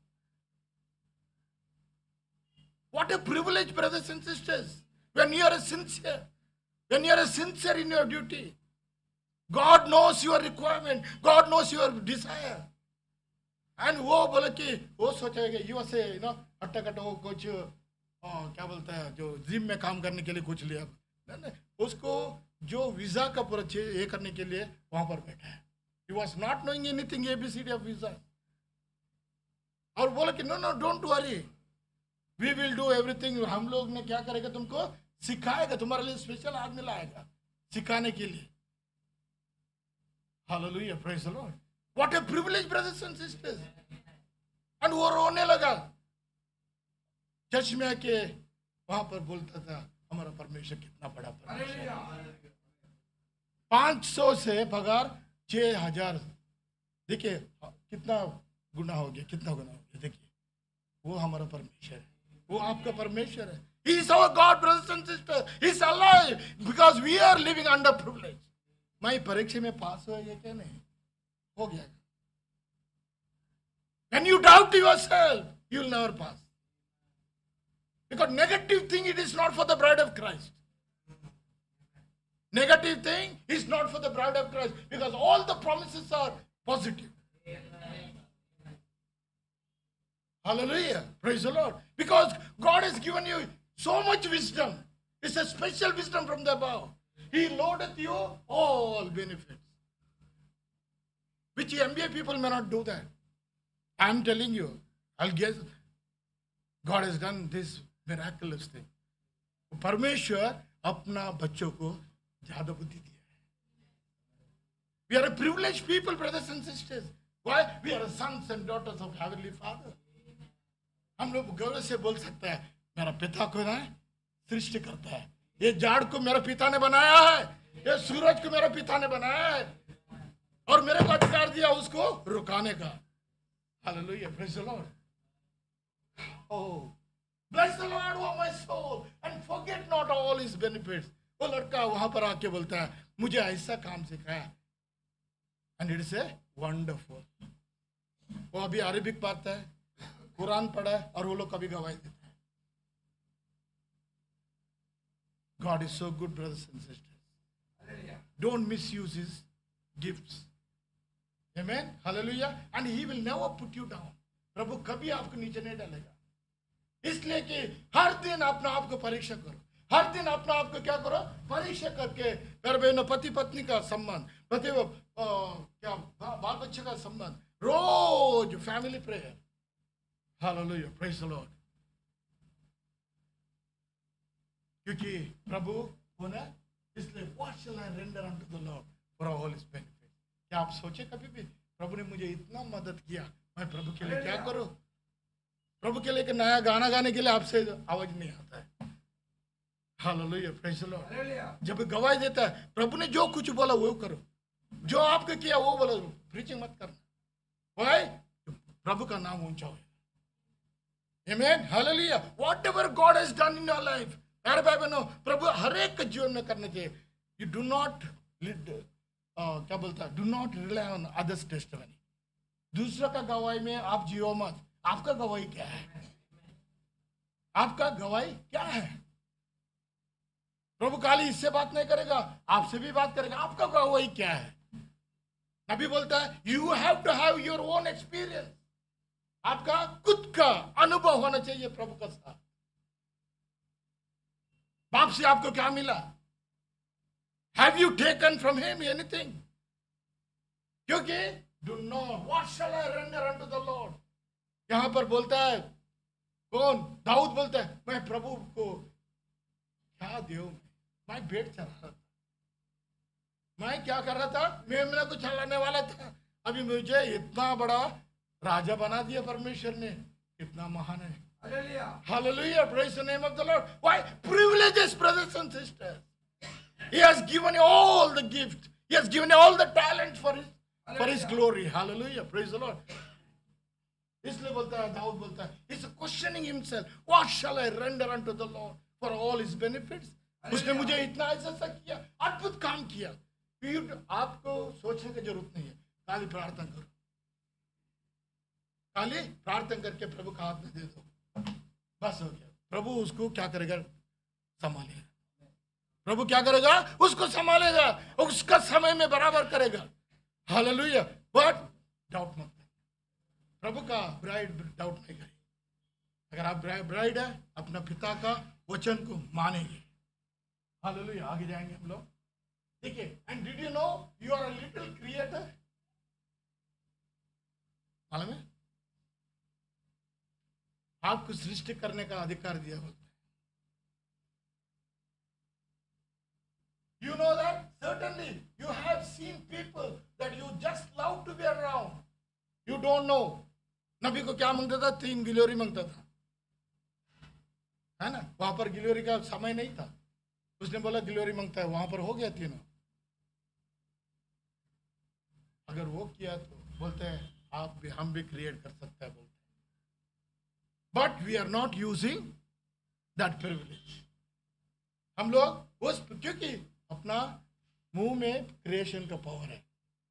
What a privilege, brothers and sisters, when you are sincere, when you are sincere in your duty. God knows your requirement, God knows your desire. And वो बोले कि वो सोचेगा यूएसए यू नो अट्टा कट्टा वो कुछ आ, क्या बोलता है जो जिम में काम करने के लिए कुछ लिया, नहीं नहीं, उसको जो वीजा का पूरा ये करने के लिए वहां पर बैठा है। He was not knowing anything A B C D of visa. और बोले कि no no don't worry, we will do everything. हम लोग ने क्या करेगा, तुमको सिखाएगा, तुम्हारे लिए स्पेशल आदमी लाएगा सिखाने के लिए। Hallelujah, praise the Lord. What a privilege brothers and sisters. And वो रोने लगा, चर्च में आके वहां पर बोलता था हमारा परमेश्वर कितना बड़ा परमेश्वर। पांच सौ से पगार छह हजार, देखिए कितना गुना हो गया, कितना गुना हो गया। देखिए वो हमारा परमेश्वर है, वो आपका परमेश्वर है। He is our God, brothers and sisters. He is alive because we are living under privilege. मैं परीक्षा में पास हो गया क्या, नहीं हो गया। When you doubt yourself, you will never pass. Because negative thing, it is not for the bride of Christ. Negative thing is not for the bride of Christ because all the promises are positive. Hallelujah. Praise the Lord. Because God has given you so much wisdom. It's a special wisdom from the above. He loadeth you all benefits. Which M B A people may not do that. I'm telling you, I'll guess God has done this miraculous thing. परमेश्वर अपना बच्चों को ज्यादा बुद्धि दिया है। We are a privileged people, brothers and sisters. Why? We are sons and daughters of Heavenly Father. हम लोग गौरव से बोल सकते हैं मेरा पिता को ना सृष्टि करता है, ये झाड़ को मेरा पिता ने बनाया है, ये सूरज को मेरा पिता ने बनाया है, और मेरे को अधिकार दिया उसको रुकाने का। Hallelujah, praise the Lord. Oh, bless the Lord, O my soul, and forget not all his benefits. वो लड़का वहां पर आके बोलता है मुझे ऐसा काम सिखाया, and it is a wonderful. वो अभी अरबिक पढ़ता है, कुरान पढ़ा है, और वो लोग कभी गवाही देते हैं। God is so good, brothers and sisters. Don't misuse his gifts. Amen. Hallelujah. And he will never put you down. प्रभु कभी आपको नीचे नहीं डालेगा। इसलिए कि हर दिन अपना आप को परीक्षा करो, हर दिन अपना आप को क्या करो, परीक्षा करके मेरे बहनों पति पत्नी का संबंध, पति आ, क्या बाल बच्चे का संबंध, रोज family prayer. Hallelujah, praise the Lord. क्योंकि प्रभु वो ना, इसलिए what shall I render unto the Lord for all his benefit. क्या आप सोचे कभी भी प्रभु ने मुझे इतना मदद किया, मैं प्रभु के लिए क्या करूं? प्रभु के लिए नया गाना गाने के लिए आपसे आवाज नहीं आता है। Hallelujah, praise the Lord. जब गवाही देता है प्रभु ने जो कुछ बोला वो करो, जो आपको किया वो बोलो, प्रीचिंग मत करना। वाई? प्रभु का नाम ऊंचा हो। Amen, hallelujah. Whatever God has done in your life, मेरे भाई बहनों, प्रभु हर एक के जीवन में करने चाहिए। यू डू नॉट लीड, क्या बोलता है, do not rely on others testimony. दूसरा का गवाही में आप जियो मत। आपका गवाही क्या है? आपका गवाही क्या है? प्रभु खाली इससे बात नहीं करेगा, आपसे भी बात करेगा। आपका गवाही क्या है? नबी बोलता है you have to have your own experience. आपका खुद का अनुभव होना चाहिए प्रभु का साथ। बाप से आपको क्या मिला? Have you taken from him anything? क्योंकि do not what shall I render unto the Lord. यहां पर बोलता है कौन? दाऊद बोलता है मैं प्रभु को क्या दूं? मैं भेंट चढ़ा रहा था, मैं क्या कर रहा था? मेमने को चलाने वाला था। अभी मुझे इतना बड़ा राजा बना दिया परमेश्वर ने। कितना महान है। Hallelujah. Hallelujah. Praise the name of the Lord. Why? Privileges, brothers and sisters. He has given you all the gift. He has given you all the talent for his, for his glory. Hallelujah. Praise the Lord. इसलिए बोलता है, दाऊद बोलता है, he's questioning himself. What shall I render unto the Lord for all his benefits? उसने मुझे इतना ऐसा किया, अद्भुत काम किया। फिर आपको सोचने की जरूरत नहीं है। खाली प्रार्थना करो, खाली प्रार्थना करके प्रभु का हाथ में दे दो, बस हो गया। प्रभु उसको क्या करेगा? संभालेगा। प्रभु क्या करेगा? उसको संभालेगा, उसका समय में बराबर करेगा। हालेलुया। बट डाउट मत। प्रभु का ब्राइड डाउट नहीं करेगी। अगर आप ब्राइड है, अपना पिता का वचन को मानेंगे। हालेलुया। आगे जाएंगे हम लोग। देखिए, and did you know you are a little creator? मालूम है? आपको सृष्टि करने का अधिकार दिया बोलते हैं। You know that certainly you have seen people that you just love to be around. You don't know. नबी को क्या मांगता था? तीन गिलोरी मांगता था, है ना? वहां पर गिलोरी का समय नहीं था। उसने बोला गिलोरी मांगता है, वहां पर हो गया तीनों। अगर वो किया तो बोलते हैं आप भी, हम भी क्रिएट कर सकते हैं बोलते हैं। But we are not using that privilege. हम लोग उस, क्योंकि अपना मुंह में क्रिएशन का पावर है।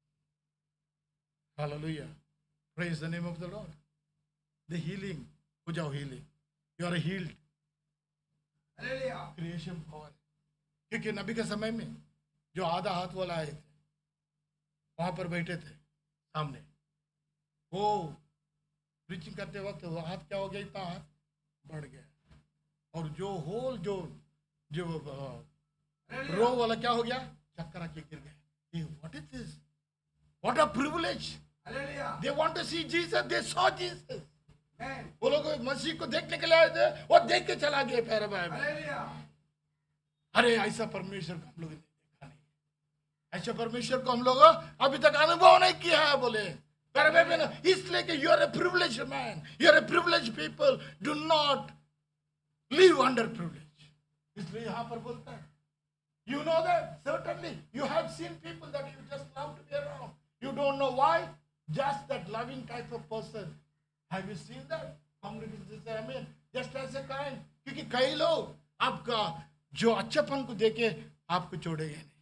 Hallelujah. Praise the name of the Lord. The healing, हो जाओ healing, you are healed. Hallelujah. Creation power. क्योंकि नबी के समय में जो आधा हाथ वाला आए थे, वहां पर बैठे थे सामने, वो प्रीचिंग करते वक्त वो हाथ क्या हो गया? इतना हाथ बढ़ गया। और जो होल जो जो रो वाला क्या हो गया? चक्कर आके गिर गए। What is this? What a privilege. They want to see Jesus, they saw Jesus. वो लोग मसीह को देखने के लिए आए थे, वो देख के चला गया पैर बाय में। अरे ऐसा परमेश्वर को हम लोग ने देखा नहीं, ऐसा परमेश्वर को हम लोग अभी तक अनुभव नहीं किया है। बोले इसलिए कि you are a privilege man, you are a privilege people, do not live under privilege. इसलिए यहां पर बोलता है you know that certainly you have seen people that you just love to be around, you don't know why, just that loving type of person. Have you seen that? Amen. Just ऐसे काइंड, क्योंकि कई लोग आपका जो अच्छापन को देके आपको छोड़ेंगे नहीं,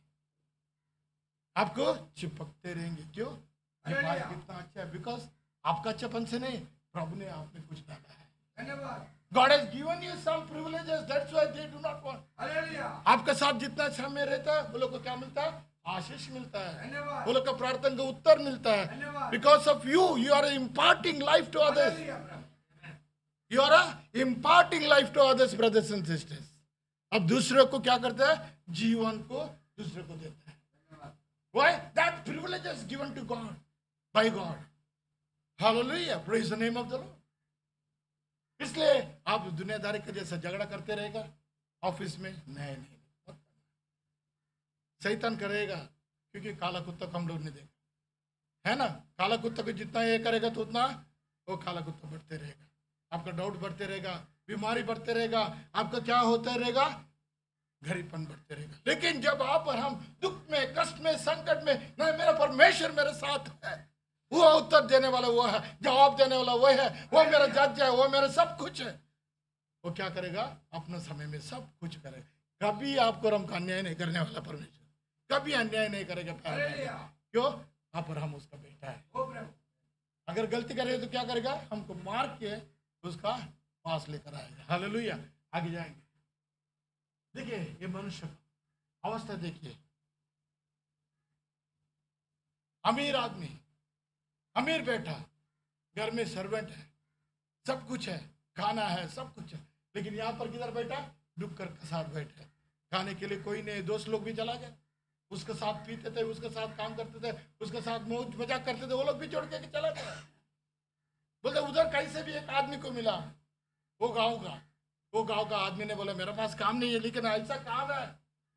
आपको चिपकते रहेंगे। क्यों? ये भाई कितना अच्छा है, बिकॉज आपका अच्छापन से नहीं, प्रभु ने आप में कुछ डाला है। धन्यवाद। God has given you some privileges, that's why they do not want. Hallelujah. आपका साथ जितना समय रहता है, वो लोग को क्या मिलता है? आशीष मिलता है। धन्यवाद। वो लोग का प्रार्थना का उत्तर मिलता है। धन्यवाद। Because of you, you are imparting life to others. You are imparting life to others, brothers and sisters. अब दूसरे को क्या करता है? जीवन को दूसरे को देता है। Why? That privilege is given to God, by God. Hallelujah. Praise the name of the Lord. इसलिए आप दुनियादारी के जैसा झगड़ा करते रहेगा ऑफिस में, नहीं नहीं, शैतान करेगा। क्योंकि काला कुत्ता को हम लोग ने देखा है ना, काला कुत्ता को जितना ये करेगा तो उतना वो काला कुत्ता बढ़ते रहेगा। आपका डाउट बढ़ते रहेगा, बीमारी बढ़ते रहेगा, आपका क्या होता रहेगा? घरीपन बढ़ते रहेगा। लेकिन जब आप और हम दुख में, कष्ट में, संकट में, नहीं मेरा परमेश्वर मेरे साथ है, वो उत्तर देने वाला वो है, जवाब देने वाला वो है, वो मेरा जज है, वो मेरा सब कुछ है। वो क्या करेगा? अपना समय में सब कुछ करेगा। कभी आपको रम का अन्याय नहीं करने वाला परमेश्वर, कभी अन्याय नहीं करेगा। क्यों? आप और हम उसका बेटा है। अगर गलती करे तो क्या करेगा, हमको मार के उसका पास लेकर आएगा। हालेलुया। आगे जाएंगे। देखिए ये मनुष्य का अवस्था देखिए, अमीर आदमी, अमीर बेटा, घर में सर्वेंट है, सब कुछ है, खाना है, सब कुछ है, लेकिन यहाँ पर किधर बैठा, डूब कर कसार बैठे। खाने के लिए कोई नहीं, दोस्त लोग भी चला गया, उसके साथ पीते थे, उसके साथ काम करते थे, उसके साथ मौज मजाक करते थे, वो लोग भी छोड़ के चला गया। बोलते उधर कैसे भी एक आदमी को मिला, वो गांव का, वो गांव का आदमी ने बोला मेरे पास काम नहीं है, लेकिन ऐसा काम है,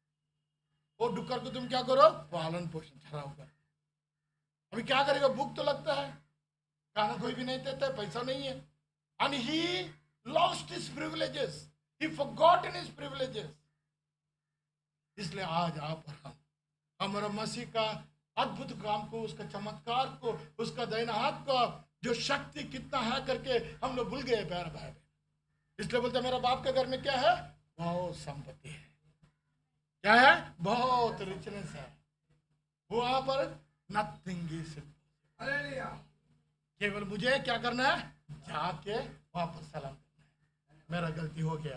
वो डुक्कर को तुम क्या करो, पालन पोषण चलाओ कर। अभी क्या करेगा, भूख तो लगता है, खाना कोई भी नहीं देता है, पैसा नहीं है, and he lost his privileges, he forgotten his privileges। इसलिए आज आप और हम हमारा मसीह का अद्भुत काम को, उसका चमत्कार को, उसका दाहिना हाथ को, जो शक्ति कितना है करके हम लोग भूल गए प्यारे भाई। इसलिए बोलते मेरा बाप के घर में क्या है, बहुत संपत्ति है, क्या है, बहुत रिचनेस है, वहां पर नथिंग इज हालेलुया। केवल मुझे क्या करना है, जाके वापस सलाम करना है। मेरा गलती हो गया,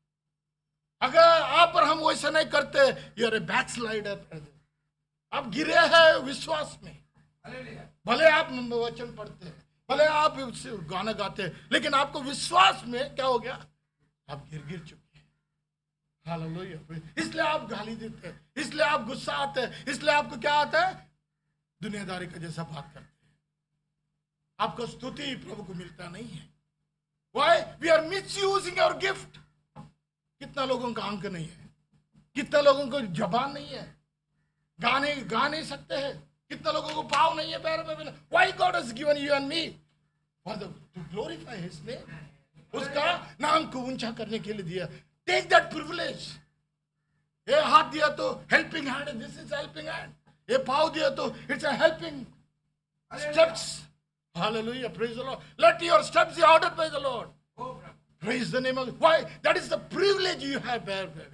अगर आप और हम वैसा नहीं करते, यू आर ए बैकस्लाइडर, आप गिरे हैं विश्वास में। हालेलुया। भले आप वचन पढ़ते हैं, भले आप गाना गाते हैं, लेकिन आपको विश्वास में क्या हो गया, आप गिर गिर चुके हैं। हालेलुया। इसलिए आप गाली देते हैं, इसलिए आप गुस्सा आते हैं, इसलिए आपको क्या आता है, दुनियादारी का जैसा बात करते हैं, आपको स्तुति प्रभु को मिलता नहीं है। Why? We are misusing our gift। कितना लोगों का अंक नहीं है, कितना लोगों को जबान नहीं है, गाने गा नहीं सकते हैं, कितना लोगों को पाव नहीं है पैर में। Why God has given you and me for the to glorify His name। उसका नाम को ऊंचा करने के लिए दिया। Take that privilege। ये हाथ दिया तो helping hand, this is helping hand। ये पाव दिया तो it's a helping steps। Hallelujah, praise the Lord। Let your steps be ordered by the Lord। Praise the name of why that is the privilege you have bear baby।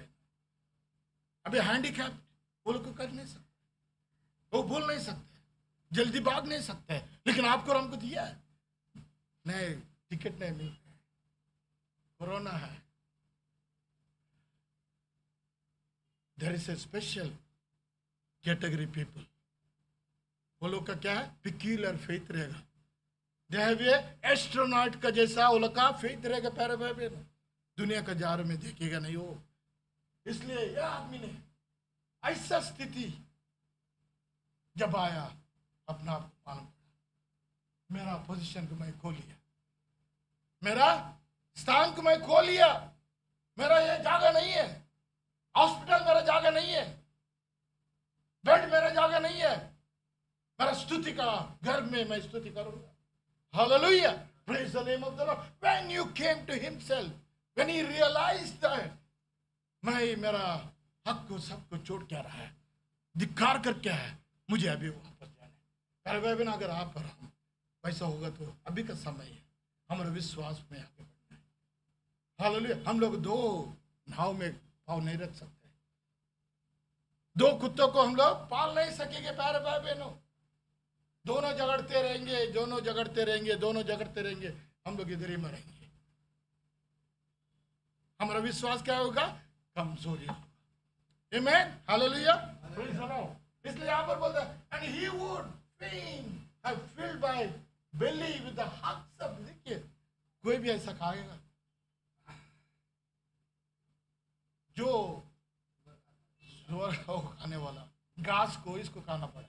अभी हैंडीकैप वो लोग को कर नहीं सकते, वो बोल नहीं सकते, जल्दी भाग नहीं सकते, लेकिन आपको और हमको दिया है। नहीं, टिकट नहीं मिलते, कोरोना है। There is a special category people, वो लोग का क्या है, पिक्यूलर फेथ रहेगा। एस्ट्रोनॉट का जैसा वो लोग का फेथ रहेगा प्यारे भाई बहन, दुनिया का जार में देखेगा नहीं वो। इसलिए यह आदमी ने ऐसा स्थिति जब आया, अपना आप को मालूम पड़ा, मेरा पोजीशन को मैं खो लिया, मेरा स्थान को मैं खो लिया, मेरा ये जगह नहीं है, हॉस्पिटल मेरा जगह नहीं है, बेड मेरा जगह नहीं है, मेरा स्तुति का घर में मैं स्तुति करूंगा। Hallelujah, praise the name of the Lord। When you came to himself, when he realized that मैं मेरा हक को सबको छोड़ क्या रहा है, धिक्कार कर क्या है, मुझे अभी वापस जाना है। भाई बहन, अगर आप और हम वैसा होगा तो अभी का समय है हमारे विश्वास में आगे बढ़ना है। हालेलुया। हम लोग दो नाव में पाँव नहीं रख सकते, दो कुत्तों को हम लोग पाल नहीं सकेंगे प्यारे भाई बहनों। दोनों झगड़ते रहेंगे, दोनों झगड़ते रहेंगे, दोनों झगड़ते रहेंगे, हम लोग इधर ही मरेंगे। हमारा विश्वास क्या होगा, कमजोरी होगा। आमीन, हालेलुया, प्रेज द लॉर्ड। इसलिए यहाँ पर बोलता है and he would fain have filled by belly with the husk of। देखिए कोई भी ऐसा खाएगा जो सुअर को खाने वाला, घास को इसको खाना पड़ा।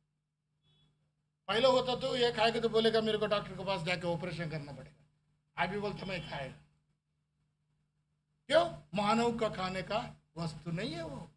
पहले होता तो ये खाएगा तो बोलेगा मेरे को डॉक्टर के पास जाके ऑपरेशन करना पड़ेगा, अभी बोलता मैं खाएगा। क्यों? मानव का खाने का वस्तु नहीं है, वो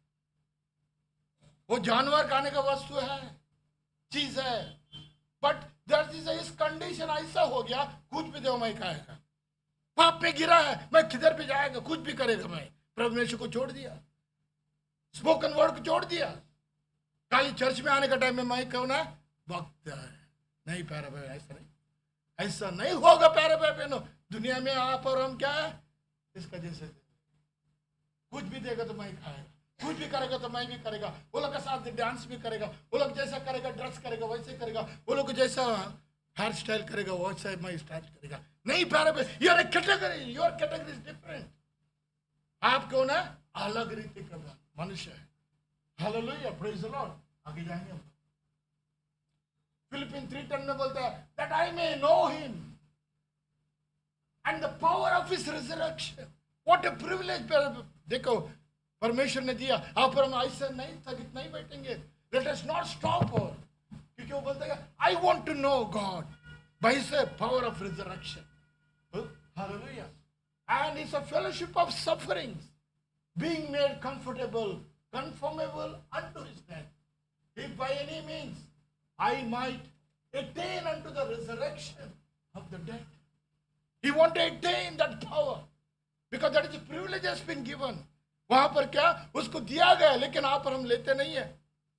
वो जानवर खाने का वस्तु है, चीज है। बट दैट इज इस कंडीशन ऐसा हो गया, कुछ भी दो मैं खाएगा। पाप में गिरा है, मैं किधर भी जाएगा, कुछ भी करेगा, मैं परमेश्वर को छोड़ दिया, स्पोकन वर्ड को छोड़ दिया। खाली चर्च में आने का टाइम में मैं कौन है, वक्त है। नहीं प्यारे भाई, ऐसा नहीं, ऐसा नहीं होगा प्यारे भाई बहनों। दुनिया में आप और हम क्या है, इसका जैसे कुछ भी देगा तो मैं खाएगा, कुछ भी करेगा तो मैं भी करेगा, वो लोग के साथ डांस भी करेगा, वो लोग जैसा करेगा ड्रेस करेगा वैसे करेगा, वो लोग जैसा हेयर स्टाइल करेगा वैसा ही मैं स्टाइल करेगा नहीं। प्यारे your a category, your category is different. आप कौन है? अलग रीति का मनुष्य है। Hallelujah, praise the lord. आगे जाएंगे हम। फिलिपिन थ्री टेन में बोलता है that I may know him and the power of his resurrection. What a privilege. देखो परमेश्वर ने दिया, आप पर हम ऐसे नहीं थकित नहीं बैठेंगे। Let us not stop. और क्योंकि वो बोलता है I want to know God by his power of resurrection. Hallelujah. And it's a fellowship of sufferings, being made comfortable, conformable unto his death, if by any means I might attain unto the resurrection of the dead. He want to attain that power because that is a privilege has been given. वहां पर क्या उसको दिया गया, लेकिन आप पर हम लेते नहीं है।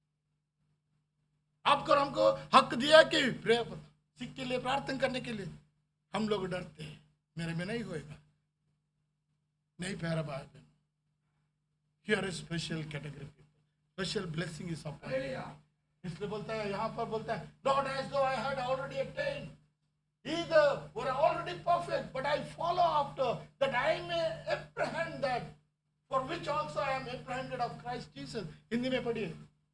आपको हमको हक दिया कि प्रेयर सिख के लिए प्रार्थना करने के लिए, हम लोग डरते हैं मेरे में नहीं होएगा। नहीं प्यारा भाई बहन, here is special category people, special blessing is upon you. इसलिए बोलता है यहाँ पर बोलता है Lord, as though I had already attained, either were already perfect, but I follow after that I may apprehend that for which also I am apprehended of Christ Jesus. Hindi में पढ़िए।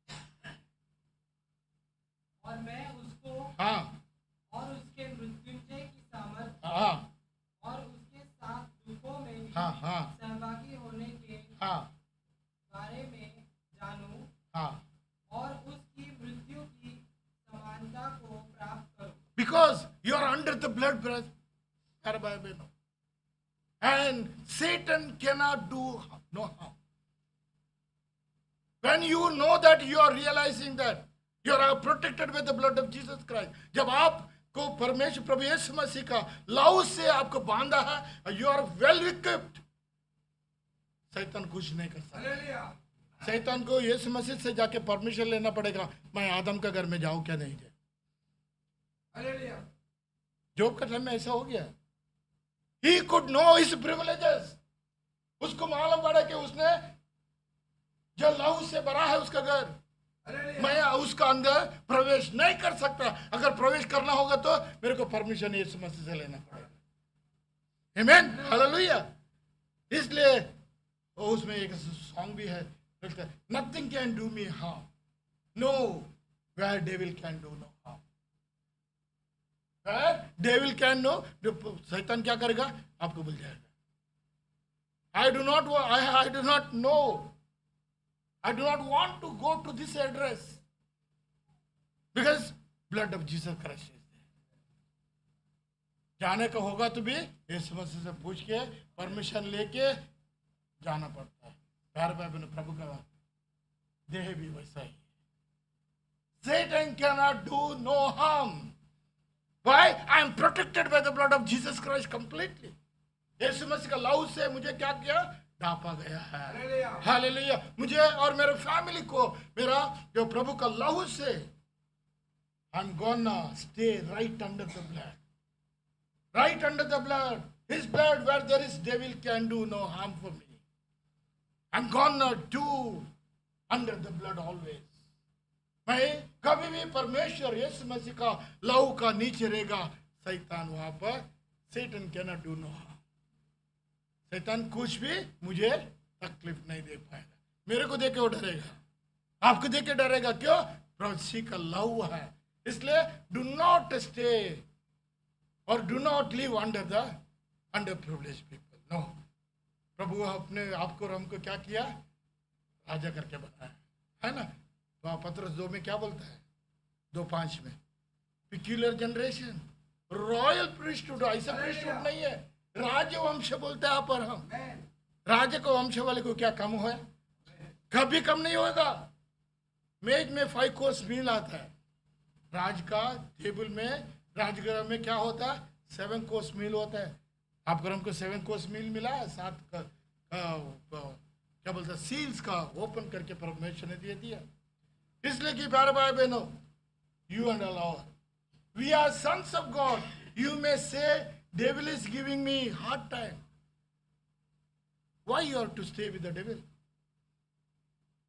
और मैं उसको हाँ और उसके मृत्युंजय की सामर्थ हाँ और उसके साथ दुखों में हाँ हाँ सहभागी होने के हाँ बारे में जानूं हाँ और उसकी मृत्यु की समानता को प्राप्त करूं। because you are under the blood, brother. प्यारे भाई बहनों, and Satan cannot do no harm. When you know that, you are realizing that you are protected with the blood of Jesus Christ. जब आपको परमेश्वर प्रभु यीशु मसीह का लहू से आपको बांधा है, you are well equipped. शैतान कुछ नहीं कर सकता। शैतान को यीशु मसीह से जाके परमिशन लेना पड़ेगा, मैं आदम का घर में जाऊं क्या नहीं जाए। जोब का टाइम में ऐसा हो गया। He could know his privileges. उसको मालूम पड़ा कि उसने जो लहू से भरा है उसका घर, मैं उसका अंदर प्रवेश नहीं कर सकता। अगर प्रवेश करना होगा तो मेरे को परमिशन यीशु मसीह से लेना पड़ेगा। आमीन, हालेलुया। इसलिए उसमें एक सॉन्ग भी है, nothing can do me harm, nowhere devil can do no harm. Devil can no, शैतान क्या करेगा आपको भूल जाएगा। I do not I I do not know, I do not want to go to this address because blood of Jesus Christ is there. जाने का होगा तो भी यीशु मसीह से पूछ के परमिशन लेके जाना पड़ता है। प्यारे भाई बहनों, प्रभु का देह भी वैसा ही। Satan cannot do no harm. Why? I am protected by the blood of Jesus Christ completely. यीशु मसीह का लहू से मुझे क्या किया? ढांपा गया है। हालेलुया। मुझे और मेरे फैमिली को मेरा जो प्रभु का लहू से I am gonna stay right under the blood, right under the blood, his blood where there is devil can do no harm for me. I am gonna do under the blood always. मैं कभी भी परमेश्वर यीशु मसीह का लहू का नीचे रहेगा, शैतान वहां पर, Satan cannot do no harm। शैतान कुछ भी मुझे तकलीफ नहीं दे पाएगा। मेरे को देख के वो डरेगा, आपको देख के डरेगा। क्यों? प्रभु का लहू है। इसलिए डू नॉट स्टे और do not live under the under privilege people. No, प्रभु अपने आपको और हमको क्या किया? राजा करके बनाया है ना। वहाँ पत्रस दो में क्या बोलता है? दो पांच में, पिक्यूलर जनरेशन, रॉयल प्रीस्टहुड। ऐसा प्रीस्टहुड नहीं है, राज्य वंश बोलते हैं पर हम। राज्य को वंश वाले को क्या कम है? कभी कम नहीं होगा। मेज में फाइव कोर्स मील आता है, राज का टेबल में राजगृह में क्या होता है? सेवन कोर्स मील होता है। आपको हमको सेवन कोर्स मील मिला है, सात का, का, का क्या बोलते हैं सील्स का ओपन करके परमेश्वर ने दिया दिया। इसलिए कि प्यारे भाई बहनों, you and all we are sons of God. You may say devil is giving me hard time. Why you have to stay with the devil?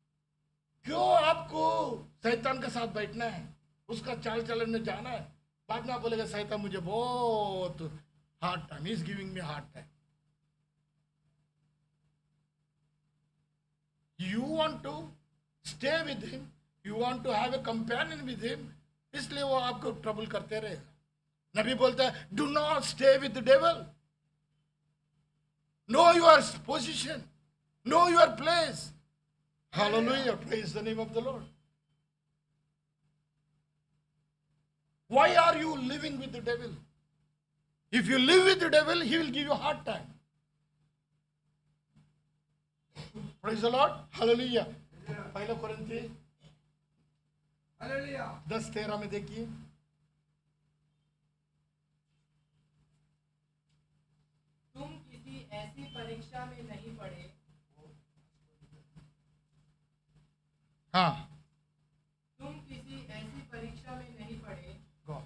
क्यों आपको शैतान के साथ बैठना है, उसका चाल चलन में जाना है? बाद में आप बोलेगा सैतान मुझे बहुत hard time, is giving me hard time. You want to stay with him, you want to have a companion with him, इसलिए वो आपको ट्रबल करते रहेगा। नबी बोलता है do not stay with the devil, know your position, know your place. Hallelujah, praise the name of the lord. Why are you living with the devil? If you live with the devil, he will give you a hard time. Praise the Lord. Hallelujah. पहला कोरिन्थी हालेलुया। दस तेरह में देखिए, तुम किसी ऐसी परीक्षा में नहीं पड़े हाँ तुम किसी ऐसी परीक्षा में नहीं पड़े God.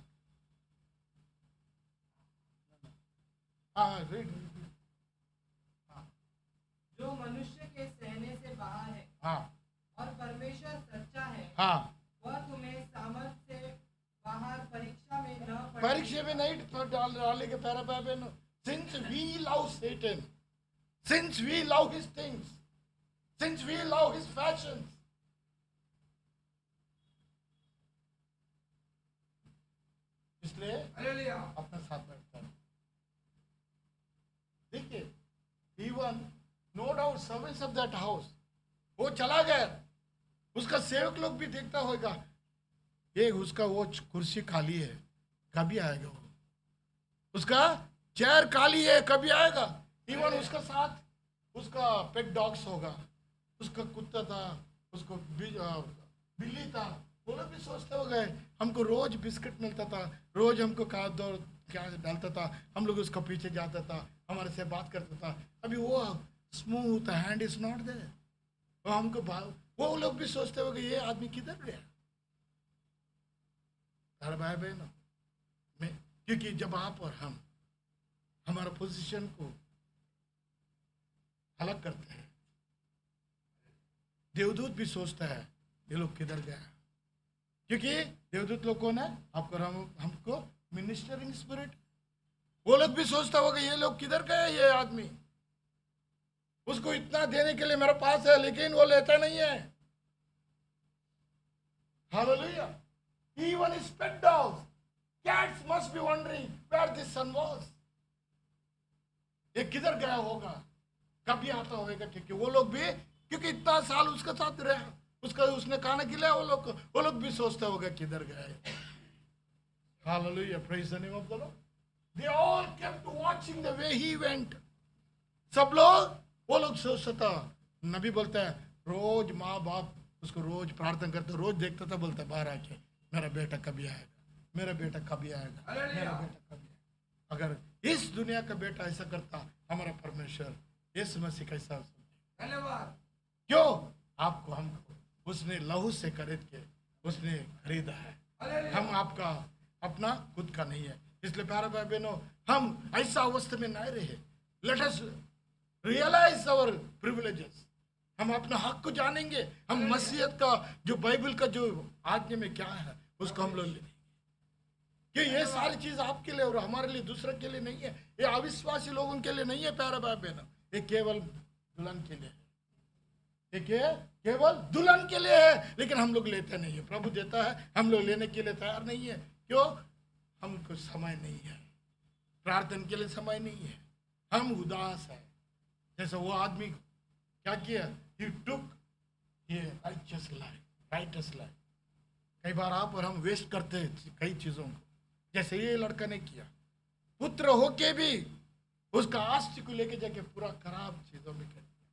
हाँ read, read. हाँ जो मनुष्य के सहने से बाहर है, हाँ और परमेश्वर सच्चा है, हाँ वह तुम्हें सामर्थ्य से बाहर परीक्षा में न पड़े। परीक्षा में नहीं तो डाल डाले के पैरा पैबे नो। Since we love Satan, since we love his things, since we love his fashions, इसलिए हालेलुया। अपने साथ बैठता है। देखिए even no doubt servants of that house, वो चला गया, उसका सेवक लोग भी देखता होगा ये उसका वो कुर्सी खाली है, कभी आएगा वो, उसका चेयर खाली है, कभी आएगा। इवन उसका साथ उसका पेट डॉग्स होगा, उसका कुत्ता था, उसको बि- आ, बिल्ली था, वो लोग भी सोचते हो गए हमको रोज बिस्किट मिलता था, रोज हमको का दो क्या डालता था, हम लोग उसका पीछे जाता था, हमारे से बात करता था। अभी वो smooth hand is not there, वो हमको भाव, वो लोग भी सोचते हो ये आदमी किधर गया। अरे भाई बहनों, मैं क्योंकि जब आप और हम हमारा पोजीशन को अलग करते हैं, देवदूत भी सोचता है ये लोग किधर गया, क्योंकि देवदूत लोग कौन है आपको, हम हमको मिनिस्टरिंग स्पिरिट, वो लोग भी सोचता होगा ये लोग किधर गए, ये आदमी उसको इतना देने के लिए मेरे पास है लेकिन वो लेता नहीं है। Hallelujah. Even his pet dogs, cats must be wondering where this son was. ये किधर गया होगा, कभी आता होगा, क्योंकि वो लोग भी, क्योंकि इतना साल उसके साथ रहा, उसका उसने खाना खिलाया, वो लोग वो लोग भी सोचते होगा किधर गए। Hallelujah, praise the name of the Lord. They all kept watching the way he went. सब लोग वो लोग सोचता था, नबी बोलता है रोज माँ बाप उसको रोज प्रार्थना करते, रोज देखता था, बोलता बाहर आके मेरा बेटा कभी आएगा, मेरा बेटा कभी आएगा, मेरा बेटा कभी आएगा। अगर इस दुनिया का बेटा ऐसा करता, हमारा परमेश्वर यीशु मसीह कैसा धन्यवाद। क्यों आपको हमको उसने लहू से खरीद के उसने खरीदा है, हम आपका अपना खुद का नहीं है। इसलिए प्यारे भाई बहनों, हम ऐसा अवस्था में नहीं रहे। Let us realize our privileges, हम अपना हक को जानेंगे, हम मसीहत का जो बाइबल का जो आज्ञा में क्या है उसको हम लोग लेंगे, कि ये सारी चीज आपके लिए और हमारे लिए, दूसरे के लिए नहीं है, ये अविश्वासी लोगों के लिए नहीं है प्यारे भाई बहनों, ये केवल दुल्हन के लिए है, ये के, केवल दुल्हन के लिए है, लेकिन हम लोग लेते नहीं है। प्रभु देता है, हम लोग लेने के लिए तैयार नहीं है। क्यों? हमको समय नहीं है, प्रार्थना के लिए समय नहीं है, हम उदास है। जैसे वो आदमी क्या किया, he took ये righteous life, righteous life। कई बार आप और हम वेस्ट करते हैं कई चीजों को, जैसे ये लड़का ने किया, पुत्र होके भी उसका आस्ति को लेके जाके पूरा खराब चीजों में कर दिया,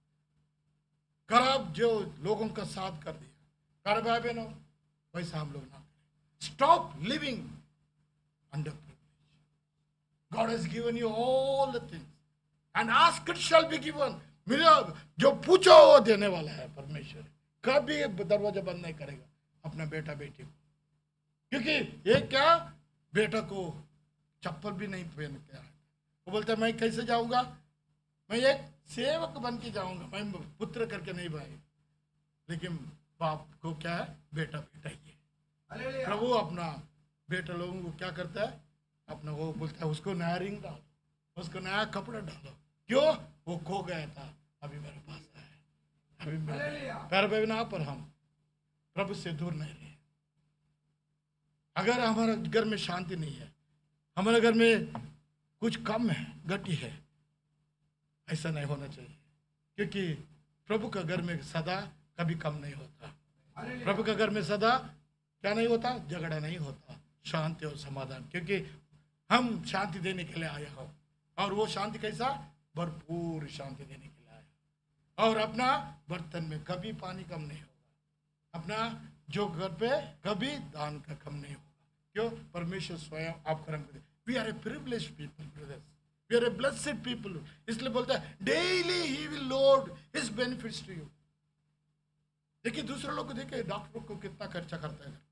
खराब जो लोगों का साथ कर दिया। कर भाई बहनों, वैसा हम लोग ना करें। Stop living under privilege. God has given you all the things and ask it shall be given. मिला जो पूछो वो देने वाला है परमेश्वर, कभी दरवाजा बंद नहीं करेगा अपना बेटा बेटी को, क्योंकि ये क्या, बेटा को चप्पल भी नहीं पहन के आया, वो बोलता है मैं कैसे जाऊंगा, मैं एक सेवक बन के जाऊंगा, मैं पुत्र करके नहीं भाई, लेकिन बाप को क्या है, बेटा बेटा ही है। प्रभु अपना बेटा लोगों को क्या करता है, अपना वो बोलता है उसको नया रिंग डालो, उसको नया कपड़ा डालो। क्यों? वो खो गया था, अभी मेरे पास आया, अभी मेरे पैर बेबना पर हम प्रभु से दूर नहीं रहे। अगर हमारे घर में शांति नहीं है, हमारे घर में कुछ कम है, घटी है, ऐसा नहीं होना चाहिए, क्योंकि प्रभु का घर में सदा कभी कम नहीं होता। प्रभु का घर में सदा क्या नहीं होता? झगड़ा नहीं होता, शांति और समाधान, क्योंकि हम शांति देने के लिए आए हो। और वो शांति कैसा? भरपूर शांति देने के लिए आया। और अपना बर्तन में कभी पानी कम नहीं होगा, अपना जो घर पे कभी दान का कम नहीं होगा। क्यों? परमेश्वर स्वयं आपको रंग दे। We are a privileged people brothers, we are a blessed people. इसलिए बोलता है daily he will load his benefits to you. देखिए दूसरे लोग को देखिए, डॉक्टर को कितना खर्चा करता है,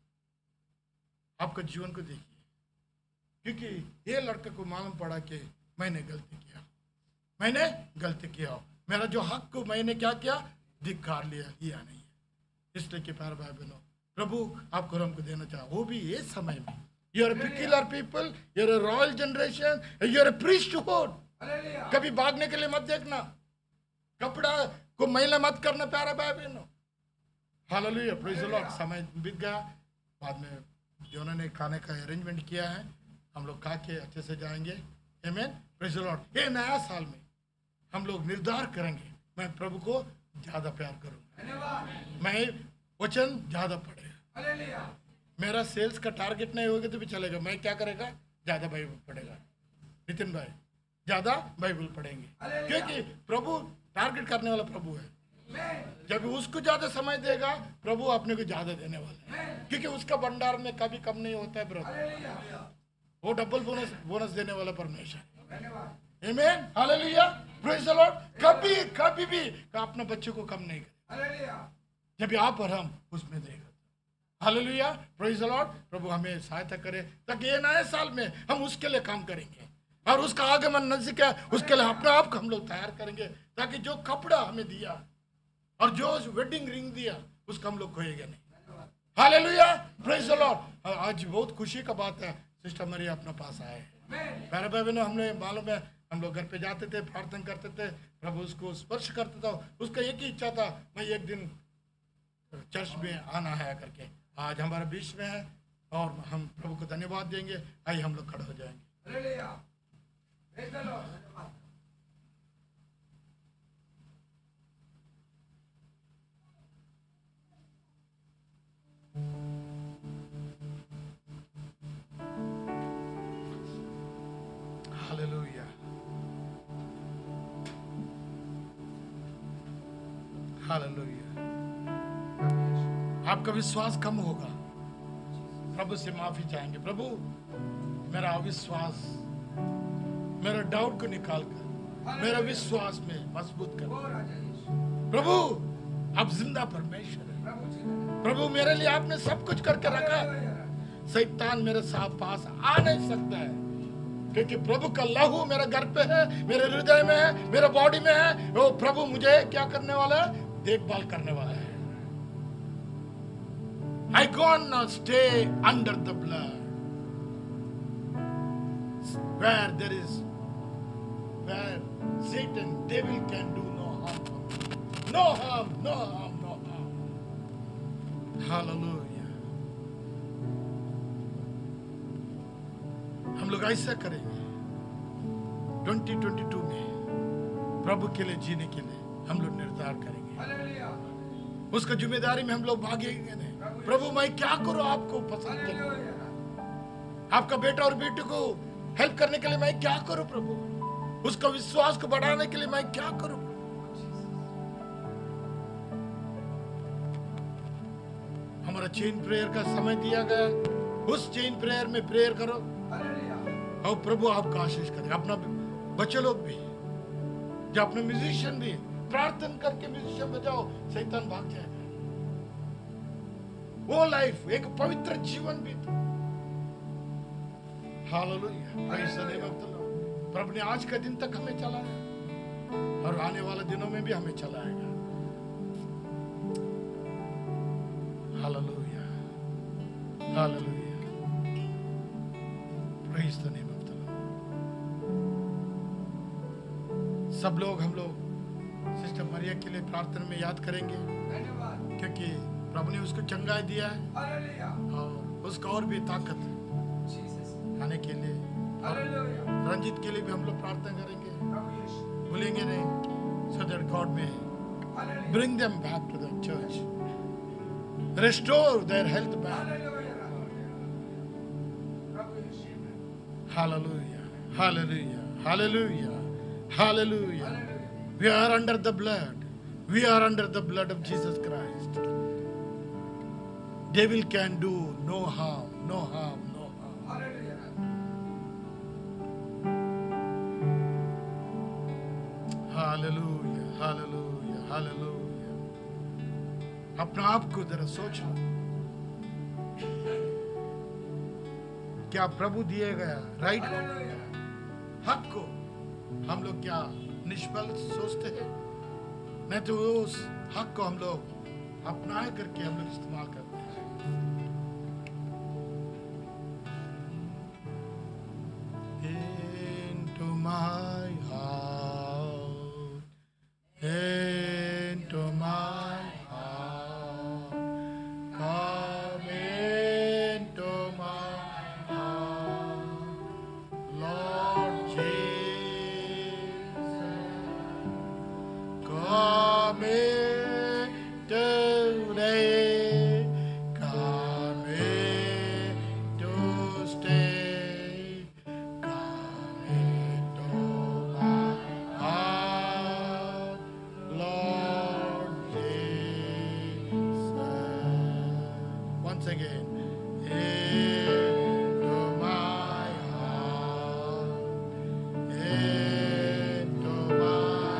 आपका जीवन को देखिए, क्योंकि ये लड़के को मालूम पड़ा कि मैंने गलती किया, मैंने गलती किया, मेरा जो हक को मैंने क्या किया? धिक्कार लिया, लिया नहीं है। इसलिए कि प्यारे भाई बहनों, प्रभु आपको हमको देना चाहे, वो भी ये समय में you are peculiar people, you are royal generation, you are priesthood. कभी भागने के लिए मत देखना, कपड़ा को मैला मत करना प्यारे भाई बहनों। Hallelujah, praise the lord. समय बीत गया, बाद में जो उन्होंने खाने का अरेंजमेंट किया है, हम लोग खा के अच्छे से जाएंगे। आमीन, प्रेज द लॉर्ड। ये नया साल में हम लोग निर्धार करेंगे, मैं प्रभु को ज्यादा प्यार करूंगा, मैं वचन ज्यादा पढ़ेगा। मेरा सेल्स का टारगेट नहीं होगा तो भी चलेगा, मैं क्या करेगा? ज्यादा बाइबल पढ़ेगा। नितिन भाई ज्यादा बाइबल पढ़ेंगे, क्योंकि प्रभु टारगेट करने वाला प्रभु है। जब उसको ज्यादा समय देगा, प्रभु अपने को ज्यादा देने वाला है, क्योंकि उसका भंडार में कभी कम नहीं होता है ब्रदर। वो डबल बोनस बोनस देने वाला परमेश्वर। आमीन, हालेलुया, प्रेज द लॉर्ड। कभी कभी भी अपने बच्चे को कम नहीं करे, जब आप और हम उसमें देगा। Hallelujah, praise the Lord. प्रभु हमें सहायता करे ताकि ये नए साल में हम उसके लिए काम करेंगे, और उसका आगमन नजदीक है, उसके लिए अपने आप को हम लोग तैयार करेंगे, ताकि जो कपड़ा हमें दिया और जो वेडिंग रिंग दिया उसका हम लोग खोएंगे नहीं। Hallelujah, praise the lord. आज बहुत खुशी का बात है, सिस्टर मरिया अपने पास आए हैं। प्यारे भाई बहनों, हमने मालूम है, हम लोग घर पे जाते थे, प्रार्थना करते थे, प्रभु उसको स्पर्श करता था। उसका एक ही इच्छा था, मैं एक दिन चर्च में आना है करके। आज हमारे बीच में है और हम प्रभु को धन्यवाद देंगे। आइए हम लोग खड़े हो जाएंगे। Hallelujah, hallelujah. आपका विश्वास कम होगा, प्रभु से माफी चाहेंगे। प्रभु मेरा अविश्वास, मेरा डाउट को निकाल कर मेरा विश्वास में मजबूत कर। प्रभु आप जिंदा परमेश्वर है। प्रभु मेरे लिए आपने सब कुछ करके रखा, शैतान मेरे साथ पास आ नहीं सकता है, क्योंकि प्रभु का लहू मेरे घर पे है, मेरे हृदय में है, मेरे बॉडी में है। वो प्रभु मुझे क्या करने वाला है? देखभाल करने वाला है। I gonna stay under the blood, where there is, where Satan, devil can do no harm, no harm, no harm, no harm. Hallelujah. हम लोग ऐसा करेंगे ट्वेंटी ट्वेंटी टू में, प्रभु के लिए जीने के लिए हम लोग निर्धार करेंगे। उसका जिम्मेदारी में हम लोग भागेंगे नहीं। प्रभु मैं क्या करूं आपको पसंद करूं, आपका बेटा और बेटी को हेल्प करने के लिए मैं क्या करूं प्रभु, उसका विश्वास को बढ़ाने के लिए मैं क्या करूं। हमारा चेन प्रेयर का समय दिया गया, उस चेन प्रेयर में प्रेयर करो और प्रभु आपका आशीष करे। अपना बच्चे लोग भी, जो अपने म्यूजिशियन भी प्रार्थना करके म्यूजिशियन बजाओ, शैतान भाग जाएगा। वो लाइफ एक पवित्र जीवन भी था। Hallelujah, praise the name of the Lord. प्रभु ने आज का दिन तक हमें चलाया और आने वाले दिनों में भी हमें चलाएगा। Hallelujah, hallelujah. Praise the name of the lord. सब लोग हम लोग सिस्टर मरिया के लिए प्रार्थना में याद करेंगे, धन्यवाद। क्योंकि प्रभु ने उसको चंगाई दिया है हालेलुया। और उसका और भी ताकत जीसस। आने के लिए। हालेलुया। रंजित के लिए भी हम लोग प्रार्थना करेंगे, प्रभु यीशु। भूलेंगे नहीं, so that God may hallelujah. bring them back to the church, restore their health back. Hallelujah. Prabhu Yeshu. Hallelujah, hallelujah, hallelujah, hallelujah. Hallelujah. We are under the blood. We are under the blood of Jesus Christ. Devil can do no harm, no harm, no harm. Hallelujah. Hallelujah, hallelujah, hallelujah. अपना आप को जरा सोच लो, क्या प्रभु दिए गया राइट को, हालेलुया। हक को हम लोग क्या निष्फल सोचते हैं? नहीं तो उस हक को हम लोग अपनाए करके हम लोग इस्तेमाल करते हैं। Into my heart, into my heart, come into my heart, Lord Jesus, come in today, come in to stay, come into my heart, Lord Jesus. Once again, into my heart, into my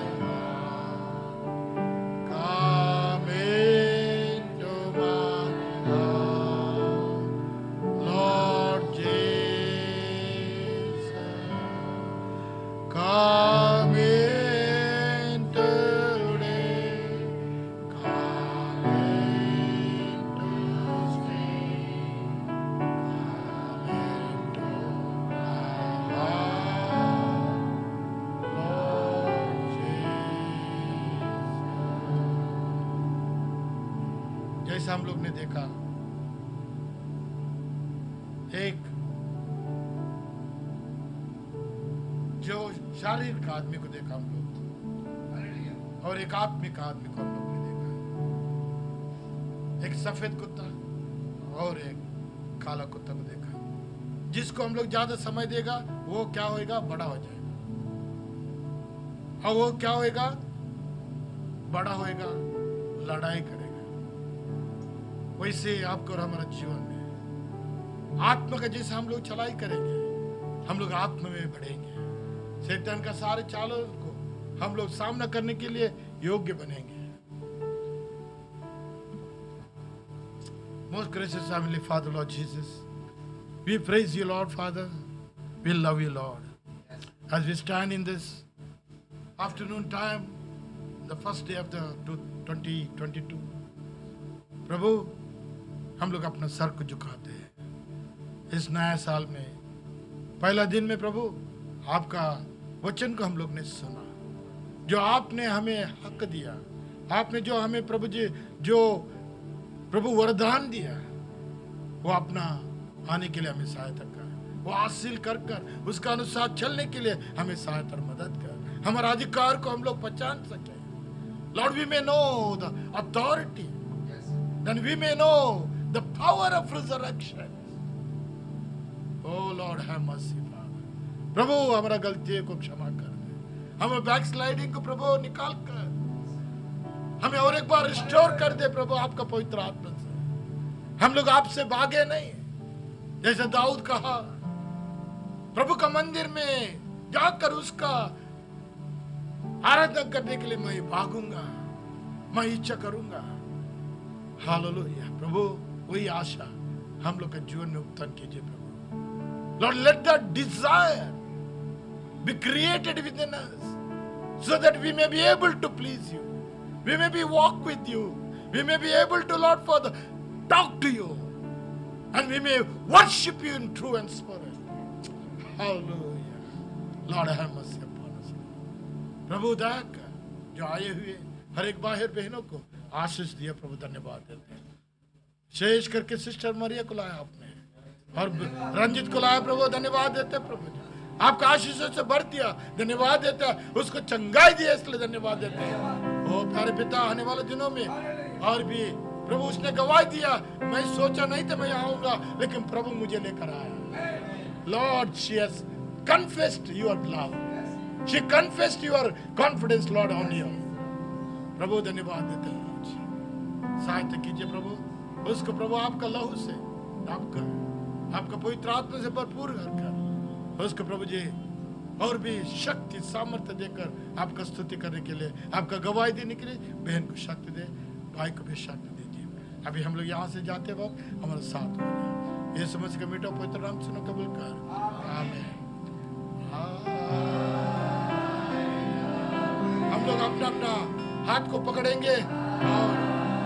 heart, come into my heart, Lord Jesus, come in today, come in to stay, come into my heart, Lord Jesus. जैसा हम लोग ने देखा, एक जो शारीरिक आदमी को देखा हम लोग, हालेलुया। और एक आत्मिक आदमी को हम लोग ने देखा, एक सफेद कुत्ता और एक काला कुत्ता को देखा। जिसको हम लोग ज्यादा समय देगा वो क्या होएगा, बड़ा हो जाएगा, और वो क्या होएगा, बड़ा होएगा, लड़ाई करेगा। वैसे आपको और हमारा जीवन में आत्मा का जैसे हम लोग चलाई करेंगे, हम लोग आत्मा में बढ़ेंगे, शैतान का सारे चालों को हम लोग सामना करने के लिए योग्य बनेंगे। Most gracious Heavenly Father, Lord Jesus, we praise you, Lord Father. We love you, Lord. As we stand in this afternoon time, the first day of the twenty twenty-two, प्रभु हम लोग अपना सर को झुकाते हैं इस नया साल में, पहला दिन में प्रभु आपका वचन को हम लोग ने सुना, जो आपने हमें हक दिया, आपने जो हमें प्रभु जी जो प्रभु वरदान दिया, वो अपना आने के लिए हमें सहायता कर, वो हासिल कर कर उसका अनुसार चलने के लिए हमें सहायता और मदद कर, हमारा अधिकार को हम लोग पहचान सके। Lord, we may know the authority, then we may know the power of resurrection. Oh Lord, have mercy, Father. प्रभु हमारा गलतियों को क्षमा कर दे, हमें बैकस्लाइडिंग को प्रभु निकाल कर हमें और एक बार रिस्टोर कर दे प्रभु आपका पवित्र आत्मा से। हम लोग आपसे भागे नहीं, जैसे दाऊद कहा, प्रभु का मंदिर में जाकर उसका आराधना करने के लिए मैं भागूंगा, मैं इच्छा करूंगा। हालेलुया प्रभु, वही आशा हम लोग के जीवन में उत्पन्न कीजिए प्रभु। Lord, let that desire be created within us so that we may be able to please you. We may be walk with you. We may be able to, Lord Father, talk to you. And we may worship you in true and spirit. Hallelujah. Lord have mercy upon us. प्रभु दया कर, जो आए हुए हर एक बाहर बहनों को आशीष दिया प्रभु, धन्यवाद देते हैं। शेष करके सिस्टर मरिया को लाया आपने, और रंजित को लाया प्रभु, धन्यवाद देते हैं प्रभु। आपका आशीषों से भर दिया, धन्यवाद देते हैं। उसको चंगाई दिया, इसलिए धन्यवाद देते हैं। ओ प्यारे पिता, आने वाले दिनों में और भी प्रभु उसने गवाही दिया, मैं सोचा नहीं था मैं आऊंगा, लेकिन प्रभु मुझे लेकर आया। Lord, she has confessed your love, she confessed your confidence lord on you. प्रभु धन्यवाद देते हैं, सहायता कीजिए प्रभु उसको, प्रभु आपका लहू से, आपका आपका पवित्र आत्मा से भरपूर कर उसको प्रभु जी और भी शक्ति सामर्थ्य देकर आपका स्तुति करने के लिए, आपका गवाही देने के लिए बहन को शक्ति दे, भाई को भी शक्ति दीजिए। अभी हम लोग यहाँ से जाते वक्त हमारे साथ हो जाए, ये समझ के मीठा पवित्र नाम सुनो कबूल कर, आमीन। हम लोग अपना अपना हाथ को पकड़ेंगे और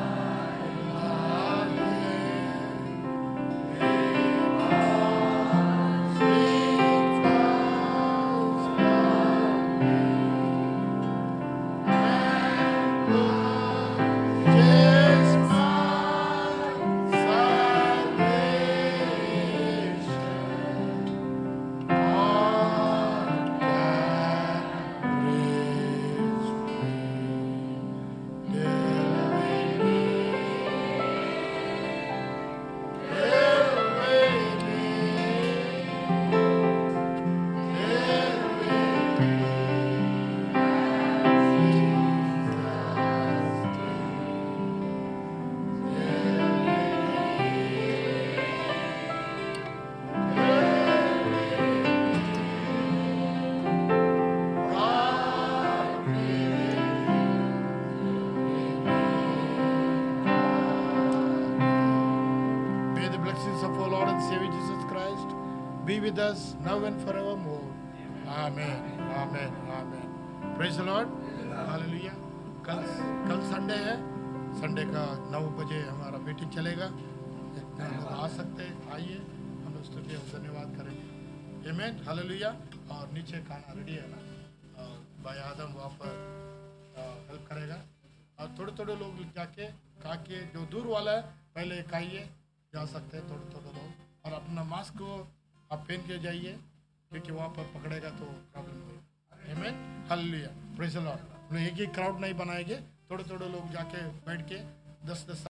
with us now and forevermore. Amen. Amen. Amen. Praise the Lord. Hallelujah. कल कल संडे है, संडे का नौ बजे हमारा मीटिंग चलेगा। जितने लोग आ सकते हैं आइए, हम लोग स्तुति और धन्यवाद करेंगे। Amen. Hallelujah. और नीचे खाना रेडी है ना, और भाई आदम वहाँ पर हेल्प करेगा। और थोड़े थोड़े लोग जाके खा के, जो दूर वाला है पहले खाइए, जा सकते हैं थोड़े थोड़े लोग, और अपना मास्क को आप पहन के जाइए, क्योंकि वहाँ पर पकड़ेगा तो प्रॉब्लम होगी। आमीन, हालेलुया, प्रेज़ द लॉर्ड। हम एक ही क्राउड नहीं बनाएंगे, थोड़े थोड़े लोग जाके बैठ के दस दस